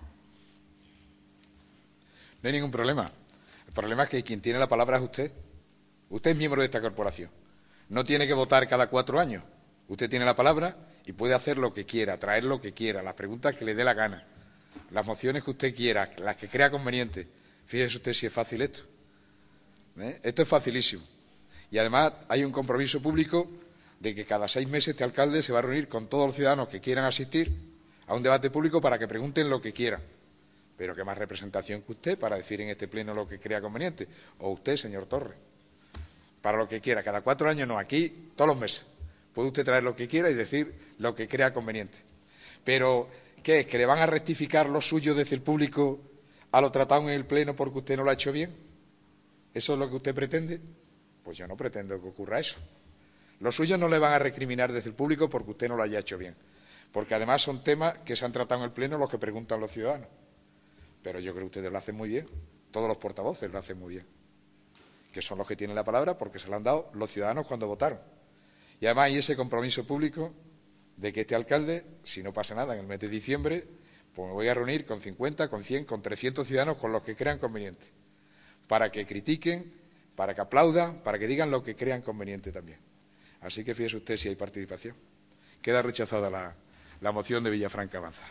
No hay ningún problema. El problema es que quien tiene la palabra es usted. Usted es miembro de esta corporación. No tiene que votar cada 4 años. Usted tiene la palabra y puede hacer lo que quiera, traer lo que quiera, las preguntas que le dé la gana, las mociones que usted quiera, las que crea conveniente. Fíjese usted si es fácil esto. Esto es facilísimo. Y además hay un compromiso público de que cada 6 meses este alcalde se va a reunir con todos los ciudadanos que quieran asistir a un debate público para que pregunten lo que quieran. Pero qué más representación que usted para decir en este pleno lo que crea conveniente. O usted, señor Torres, para lo que quiera. Cada 4 años no, aquí todos los meses. Puede usted traer lo que quiera y decir lo que crea conveniente. Pero, ¿qué es? ¿Que le van a rectificar lo suyo desde el público a lo tratado en el pleno porque usted no lo ha hecho bien? ¿Eso es lo que usted pretende? Pues yo no pretendo que ocurra eso. Los suyos no le van a recriminar desde el público porque usted no lo haya hecho bien. Porque además son temas que se han tratado en el pleno los que preguntan los ciudadanos. Pero yo creo que ustedes lo hacen muy bien. Todos los portavoces lo hacen muy bien. Que son los que tienen la palabra porque se la han dado los ciudadanos cuando votaron. Y además hay ese compromiso público de que este alcalde, si no pasa nada en el mes de diciembre, pues me voy a reunir con 50, con 100, con 300 ciudadanos con los que crean conveniente. Para que critiquen, para que aplaudan, para que digan lo que crean conveniente también. Así que fíjese usted si hay participación. Queda rechazada la moción de Villafranca Avanza.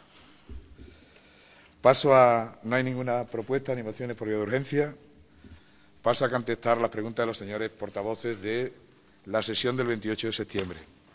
No hay ninguna propuesta ni mociones por vía de urgencia. Paso a contestar las preguntas de los señores portavoces de la sesión del 28 de septiembre.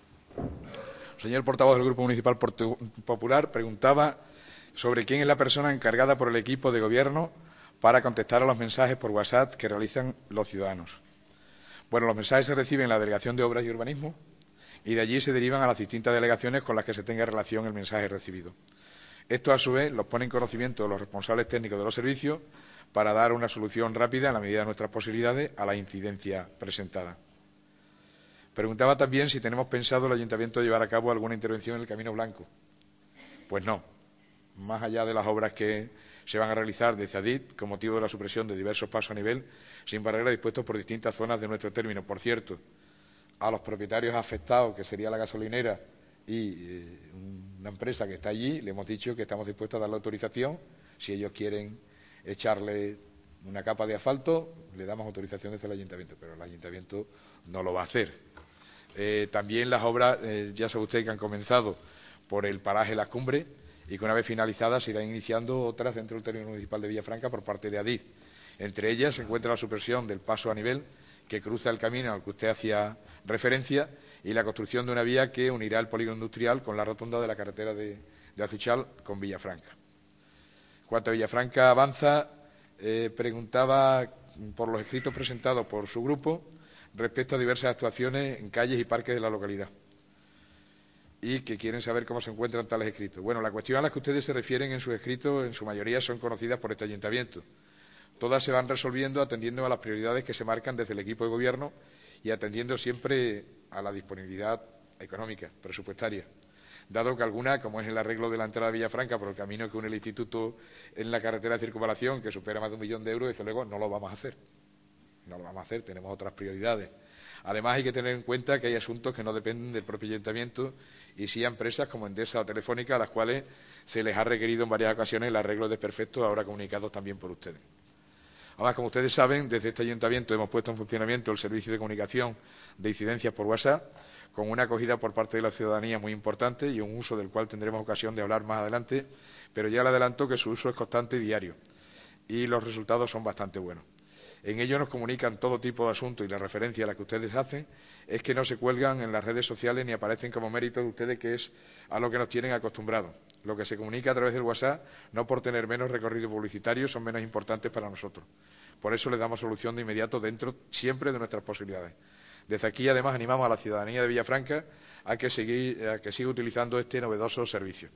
El señor portavoz del Grupo Municipal Popular preguntaba sobre quién es la persona encargada por el equipo de gobierno para contestar a los mensajes por WhatsApp que realizan los ciudadanos. Bueno, los mensajes se reciben en la Delegación de Obras y Urbanismo y de allí se derivan a las distintas delegaciones con las que se tenga relación el mensaje recibido. Esto, a su vez, los pone en conocimiento de los responsables técnicos de los servicios para dar una solución rápida, en la medida de nuestras posibilidades, a la incidencia presentada. Preguntaba también si tenemos pensado el Ayuntamiento llevar a cabo alguna intervención en el Camino Blanco. Pues no. Más allá de las obras que se van a realizar desde Adif con motivo de la supresión de diversos pasos a nivel sin barrera dispuestos por distintas zonas de nuestro término. Por cierto, a los propietarios afectados, que sería la gasolinera y una empresa que está allí, le hemos dicho que estamos dispuestos a dar la autorización. Si ellos quieren echarle una capa de asfalto, le damos autorización desde el Ayuntamiento, pero el Ayuntamiento no lo va a hacer. También las obras, ya sabe usted que han comenzado por el paraje Las Cumbres y que una vez finalizadas se irán iniciando otras dentro del término municipal de Villafranca por parte de Adif. Entre ellas se encuentra la supresión del paso a nivel que cruza el camino al que usted hacía referencia y la construcción de una vía que unirá el polígono industrial con la rotonda de la carretera de Azuchal con Villafranca. En cuanto a Villafranca Avanza, preguntaba por los escritos presentados por su grupo respecto a diversas actuaciones en calles y parques de la localidad y que quieren saber cómo se encuentran tales escritos. Bueno, la cuestión a la que ustedes se refieren en sus escritos, en su mayoría, son conocidas por este Ayuntamiento. Todas se van resolviendo atendiendo a las prioridades que se marcan desde el equipo de gobierno y atendiendo siempre a la disponibilidad económica, presupuestaria. Dado que alguna, como es el arreglo de la entrada de Villafranca por el camino que une el instituto en la carretera de circunvalación, que supera más de 1 millón de euros, desde luego no lo vamos a hacer. No lo vamos a hacer, tenemos otras prioridades. Además, hay que tener en cuenta que hay asuntos que no dependen del propio Ayuntamiento y sí a empresas como Endesa o Telefónica, a las cuales se les ha requerido en varias ocasiones el arreglo de desperfectos, ahora comunicados también por ustedes. Además, como ustedes saben, desde este Ayuntamiento hemos puesto en funcionamiento el servicio de comunicación de incidencias por WhatsApp, con una acogida por parte de la ciudadanía muy importante y un uso del cual tendremos ocasión de hablar más adelante, pero ya le adelanto que su uso es constante y diario y los resultados son bastante buenos. En ello nos comunican todo tipo de asuntos y la referencia a la que ustedes hacen es que no se cuelgan en las redes sociales ni aparecen como mérito de ustedes, que es a lo que nos tienen acostumbrados. Lo que se comunica a través del WhatsApp, no por tener menos recorrido publicitario, son menos importantes para nosotros. Por eso les damos solución de inmediato dentro siempre de nuestras posibilidades. Desde aquí, además, animamos a la ciudadanía de Villafranca a que siga utilizando este novedoso servicio.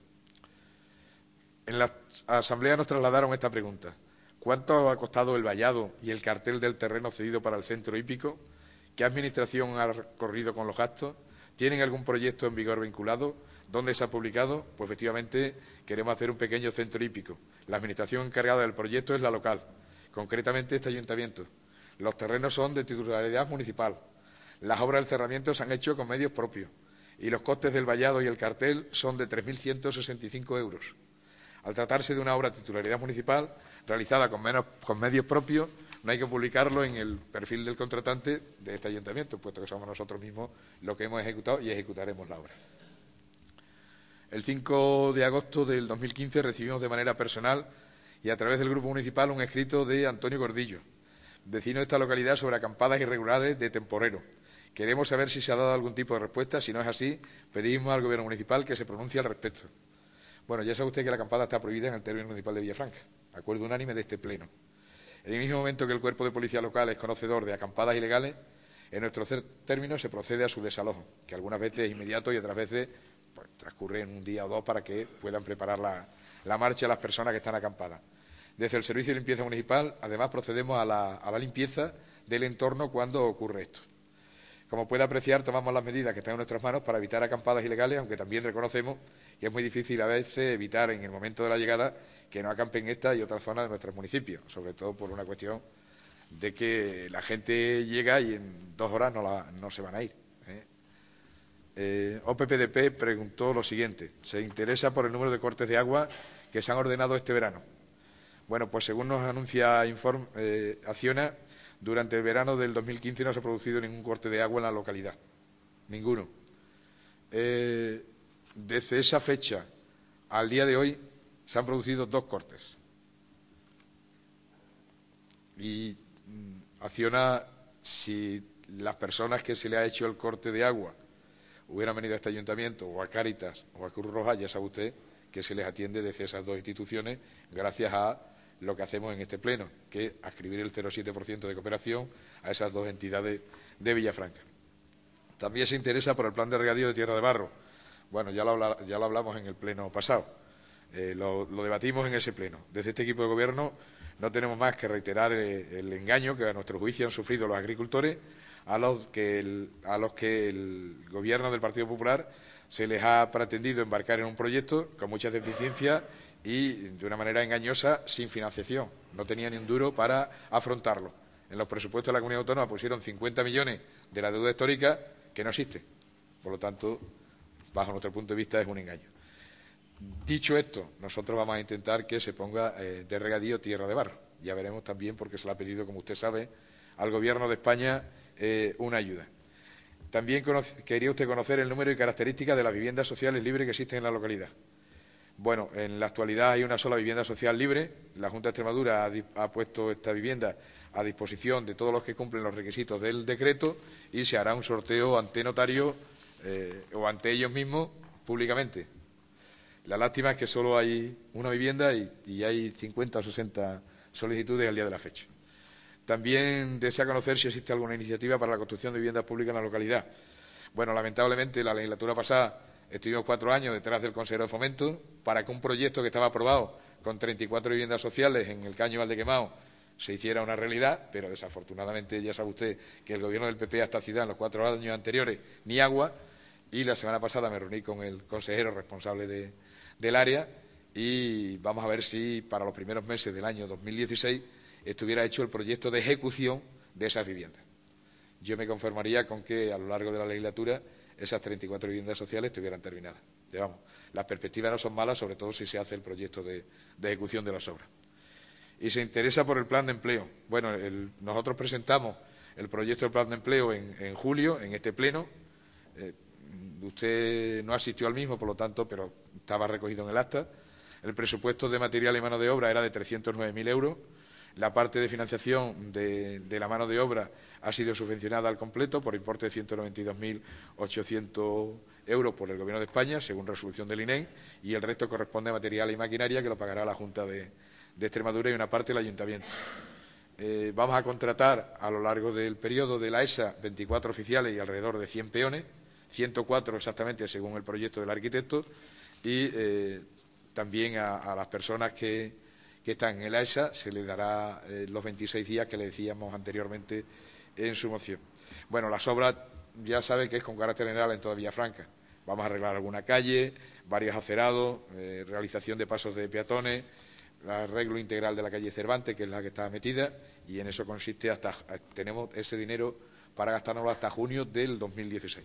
En la asamblea nos trasladaron esta pregunta. ¿Cuánto ha costado el vallado y el cartel del terreno cedido para el centro hípico? ¿Qué administración ha corrido con los gastos? ¿Tienen algún proyecto en vigor vinculado? ¿Dónde se ha publicado? Pues efectivamente queremos hacer un pequeño centro hípico. La administración encargada del proyecto es la local, concretamente este ayuntamiento. Los terrenos son de titularidad municipal. Las obras del cerramiento se han hecho con medios propios y los costes del vallado y el cartel son de 3.165 euros. Al tratarse de una obra de titularidad municipal realizada con medios propios, no hay que publicarlo en el perfil del contratante de este ayuntamiento, puesto que somos nosotros mismos los que hemos ejecutado y ejecutaremos la obra. El 5 de agosto del 2015 recibimos de manera personal y a través del Grupo Municipal un escrito de Antonio Gordillo, vecino de esta localidad, sobre acampadas irregulares de temporero. Queremos saber si se ha dado algún tipo de respuesta. Si no es así, pedimos al Gobierno municipal que se pronuncie al respecto. Bueno, ya sabe usted que la acampada está prohibida en el término municipal de Villafranca, acuerdo unánime de este Pleno. En el mismo momento que el Cuerpo de Policía Local es conocedor de acampadas ilegales, en nuestro término se procede a su desalojo, que algunas veces es inmediato y otras veces pues, transcurre en un día o dos para que puedan preparar la marcha a las personas que están acampadas. Desde el Servicio de Limpieza Municipal, además, procedemos a la limpieza del entorno cuando ocurre esto. Como puede apreciar, tomamos las medidas que están en nuestras manos para evitar acampadas ilegales, aunque también reconocemos que es muy difícil a veces evitar en el momento de la llegada que no acampen esta y otras zonas de nuestros municipios, sobre todo por una cuestión de que la gente llega y en 2 horas no se van a ir. OPPDP preguntó lo siguiente: ¿se interesa por el número de cortes de agua que se han ordenado este verano? Bueno, pues según nos anuncia Acciona, durante el verano del 2015 no se ha producido ningún corte de agua en la localidad. Ninguno. Desde esa fecha al día de hoy se han producido 2 cortes. Y Acciona, si las personas que se le ha hecho el corte de agua hubieran venido a este ayuntamiento o a Cáritas o a Cruz Roja, ya sabe usted que se les atiende desde esas 2 instituciones gracias a lo que hacemos en este pleno, que es adscribir el 0,7% de cooperación a esas 2 entidades de Villafranca. También se interesa por el plan de regadío de Tierra de Barro. Bueno, ya lo hablamos en el pleno pasado, lo debatimos en ese pleno. Desde este equipo de gobierno no tenemos más que reiterar el engaño que a nuestro juicio han sufrido los agricultores, a los que el gobierno del Partido Popular se les ha pretendido embarcar en un proyecto con muchas deficiencias y de una manera engañosa, sin financiación. No tenía ni un duro para afrontarlo. En los presupuestos de la Comunidad Autónoma pusieron 50 millones de la deuda histórica que no existe. Por lo tanto, bajo nuestro punto de vista, es un engaño. Dicho esto, nosotros vamos a intentar que se ponga de regadío Tierra de Barro. Ya veremos también, porque se le ha pedido, como usted sabe, al Gobierno de España una ayuda. También quería usted conocer el número y características de las viviendas sociales libres que existen en la localidad. Bueno, en la actualidad hay una sola vivienda social libre. La Junta de Extremadura ha puesto esta vivienda a disposición de todos los que cumplen los requisitos del decreto y se hará un sorteo ante notario o ante ellos mismos públicamente. La lástima es que solo hay una vivienda y hay 50 o 60 solicitudes al día de la fecha. También desea conocer si existe alguna iniciativa para la construcción de viviendas públicas en la localidad. Bueno, lamentablemente, la legislatura pasada estuvimos 4 años detrás del consejero de Fomento para que un proyecto que estaba aprobado con 34 viviendas sociales en el Caño Valdequemao se hiciera una realidad, pero desafortunadamente ya sabe usted que el gobierno del PP a esta ciudad en los 4 años anteriores ni agua, y la semana pasada me reuní con el consejero responsable del área y vamos a ver si para los primeros meses del año 2016 estuviera hecho el proyecto de ejecución de esas viviendas. Yo me conformaría con que a lo largo de la legislatura esas 34 viviendas sociales estuvieran terminadas. Pero vamos, las perspectivas no son malas, sobre todo si se hace el proyecto de ejecución de las obras. Y se interesa por el plan de empleo. Bueno, nosotros presentamos el proyecto del plan de empleo en julio, en este pleno. Usted no asistió al mismo, por lo tanto, pero estaba recogido en el acta. El presupuesto de material y mano de obra era de 309.000 euros. La parte de financiación de la mano de obra ha sido subvencionada al completo por importe de 192.800 euros por el Gobierno de España, según resolución del INEM, y el resto corresponde a material y maquinaria, que lo pagará la Junta de Extremadura y una parte el Ayuntamiento. Vamos a contratar a lo largo del periodo de la ESA 24 oficiales y alrededor de 100 peones, 104 exactamente según el proyecto del arquitecto, y también a las personas que están en la ESA se les dará los 26 días que le decíamos anteriormente en su moción. Bueno, las obras ya sabe que es con carácter general en toda Villafranca. Vamos a arreglar alguna calle, varios acerados, realización de pasos de peatones, el arreglo integral de la calle Cervantes, que es la que está metida, y en eso consiste tenemos ese dinero para gastárnoslo hasta junio del 2016.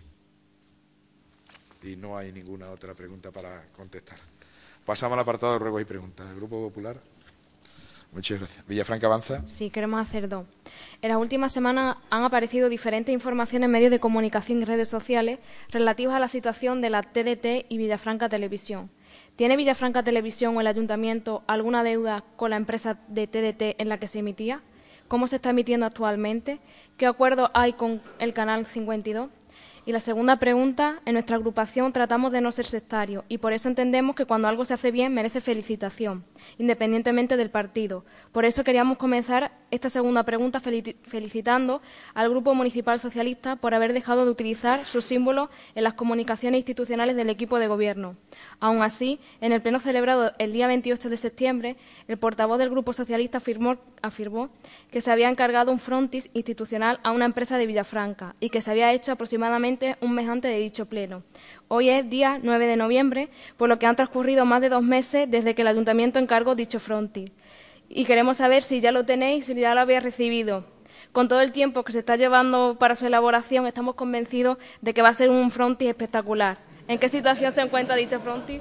Y no hay ninguna otra pregunta para contestar. Pasamos al apartado de ruegos y preguntas. ¿El Grupo Popular? Muchas gracias. Villafranca avanza. Sí, queremos hacer dos. En las últimas semanas han aparecido diferentes informaciones en medios de comunicación y redes sociales relativas a la situación de la TDT y Villafranca Televisión. ¿Tiene Villafranca Televisión o el Ayuntamiento alguna deuda con la empresa de TDT en la que se emitía? ¿Cómo se está emitiendo actualmente? ¿Qué acuerdo hay con el Canal 52? Y la segunda pregunta, en nuestra agrupación tratamos de no ser sectarios y por eso entendemos que cuando algo se hace bien merece felicitación, independientemente del partido. Por eso queríamos comenzar esta segunda pregunta felicitando al Grupo Municipal Socialista por haber dejado de utilizar sus símbolos en las comunicaciones institucionales del equipo de gobierno. Aún así, en el pleno celebrado el día 28 de septiembre, el portavoz del Grupo Socialista afirmó que se había encargado un frontis institucional a una empresa de Villafranca y que se había hecho aproximadamente un mes antes de dicho pleno. Hoy es día 9 de noviembre, por lo que han transcurrido más de 2 meses desde que el Ayuntamiento encargó dicho frontis. Y queremos saber si ya lo tenéis, si ya lo habéis recibido. Con todo el tiempo que se está llevando para su elaboración, estamos convencidos de que va a ser un frontis espectacular. ¿En qué situación se encuentra dicho frontis?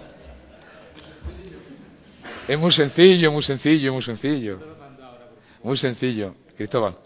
Es muy sencillo, muy sencillo, muy sencillo. Muy sencillo. Cristóbal.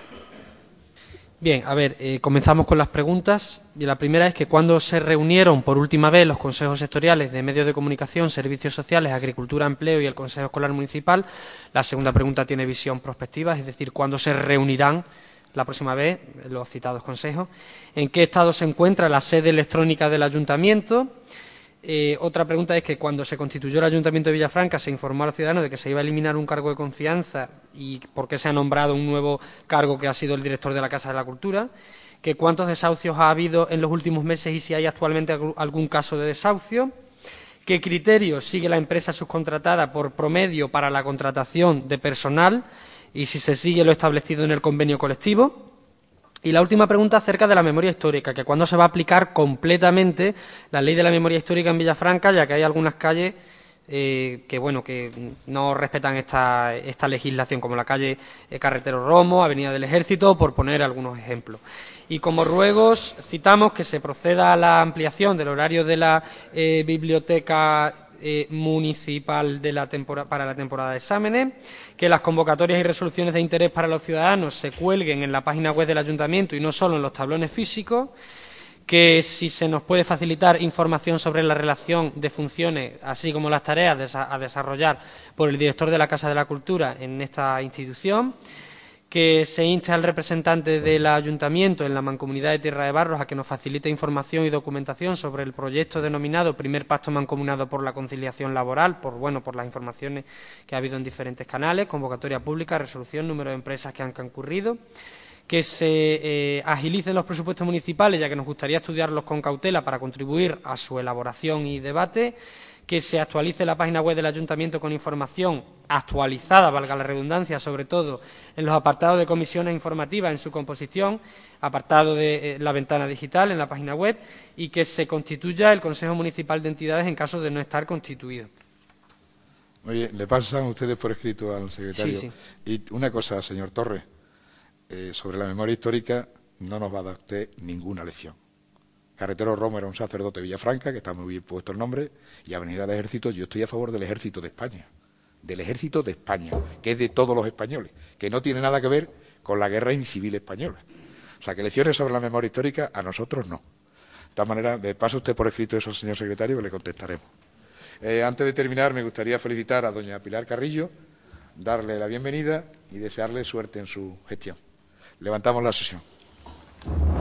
Bien, a ver, comenzamos con las preguntas. Y la primera es que ¿cuándo se reunieron por última vez los consejos sectoriales de medios de comunicación, servicios sociales, agricultura, empleo y el Consejo Escolar Municipal? La segunda pregunta tiene visión prospectiva, es decir, ¿cuándo se reunirán la próxima vez los citados consejos? ¿En qué estado se encuentra la sede electrónica del Ayuntamiento? Otra pregunta es que cuando se constituyó el Ayuntamiento de Villafranca se informó a los ciudadanos de que se iba a eliminar un cargo de confianza y por qué se ha nombrado un nuevo cargo que ha sido el director de la Casa de la Cultura, que cuántos desahucios ha habido en los últimos meses y si hay actualmente algún caso de desahucio, qué criterios sigue la empresa subcontratada por promedio para la contratación de personal y si se sigue lo establecido en el convenio colectivo. Y la última pregunta acerca de la memoria histórica, que cuándo se va a aplicar completamente la ley de la memoria histórica en Villafranca, ya que hay algunas calles que no respetan esta legislación, como la calle Carretero Romo, Avenida del Ejército, por poner algunos ejemplos. Y como ruegos citamos que se proceda a la ampliación del horario de la biblioteca municipal para la temporada de exámenes, que las convocatorias y resoluciones de interés para los ciudadanos se cuelguen en la página web del Ayuntamiento y no solo en los tablones físicos, que si se nos puede facilitar información sobre la relación de funciones, así como las tareas a desarrollar por el director de la Casa de la Cultura en esta institución, que se inste al representante del Ayuntamiento en la Mancomunidad de Tierra de Barros a que nos facilite información y documentación sobre el proyecto denominado Primer Pacto Mancomunado por la Conciliación Laboral, por las informaciones que ha habido en diferentes canales, convocatoria pública, resolución, número de empresas que han concurrido, que se agilicen los presupuestos municipales, ya que nos gustaría estudiarlos con cautela para contribuir a su elaboración y debate, que se actualice la página web del Ayuntamiento con información actualizada, valga la redundancia, sobre todo en los apartados de comisiones informativas en su composición, apartado de la ventana digital en la página web, y que se constituya el Consejo Municipal de Entidades en caso de no estar constituido. Oye, le pasan ustedes por escrito al secretario. Sí. Y una cosa, señor Torres, sobre la memoria histórica no nos va a dar usted ninguna lección. Carretero Romo era un sacerdote de Villafranca, que está muy bien puesto el nombre, y Avenida del Ejército, yo estoy a favor del Ejército de España, que es de todos los españoles, que no tiene nada que ver con la guerra civil española. O sea, que lecciones sobre la memoria histórica a nosotros no. De todas maneras, le pasa usted por escrito eso, señor secretario, que le contestaremos. Antes de terminar, me gustaría felicitar a doña Pilar Carrillo, darle la bienvenida y desearle suerte en su gestión. Levantamos la sesión.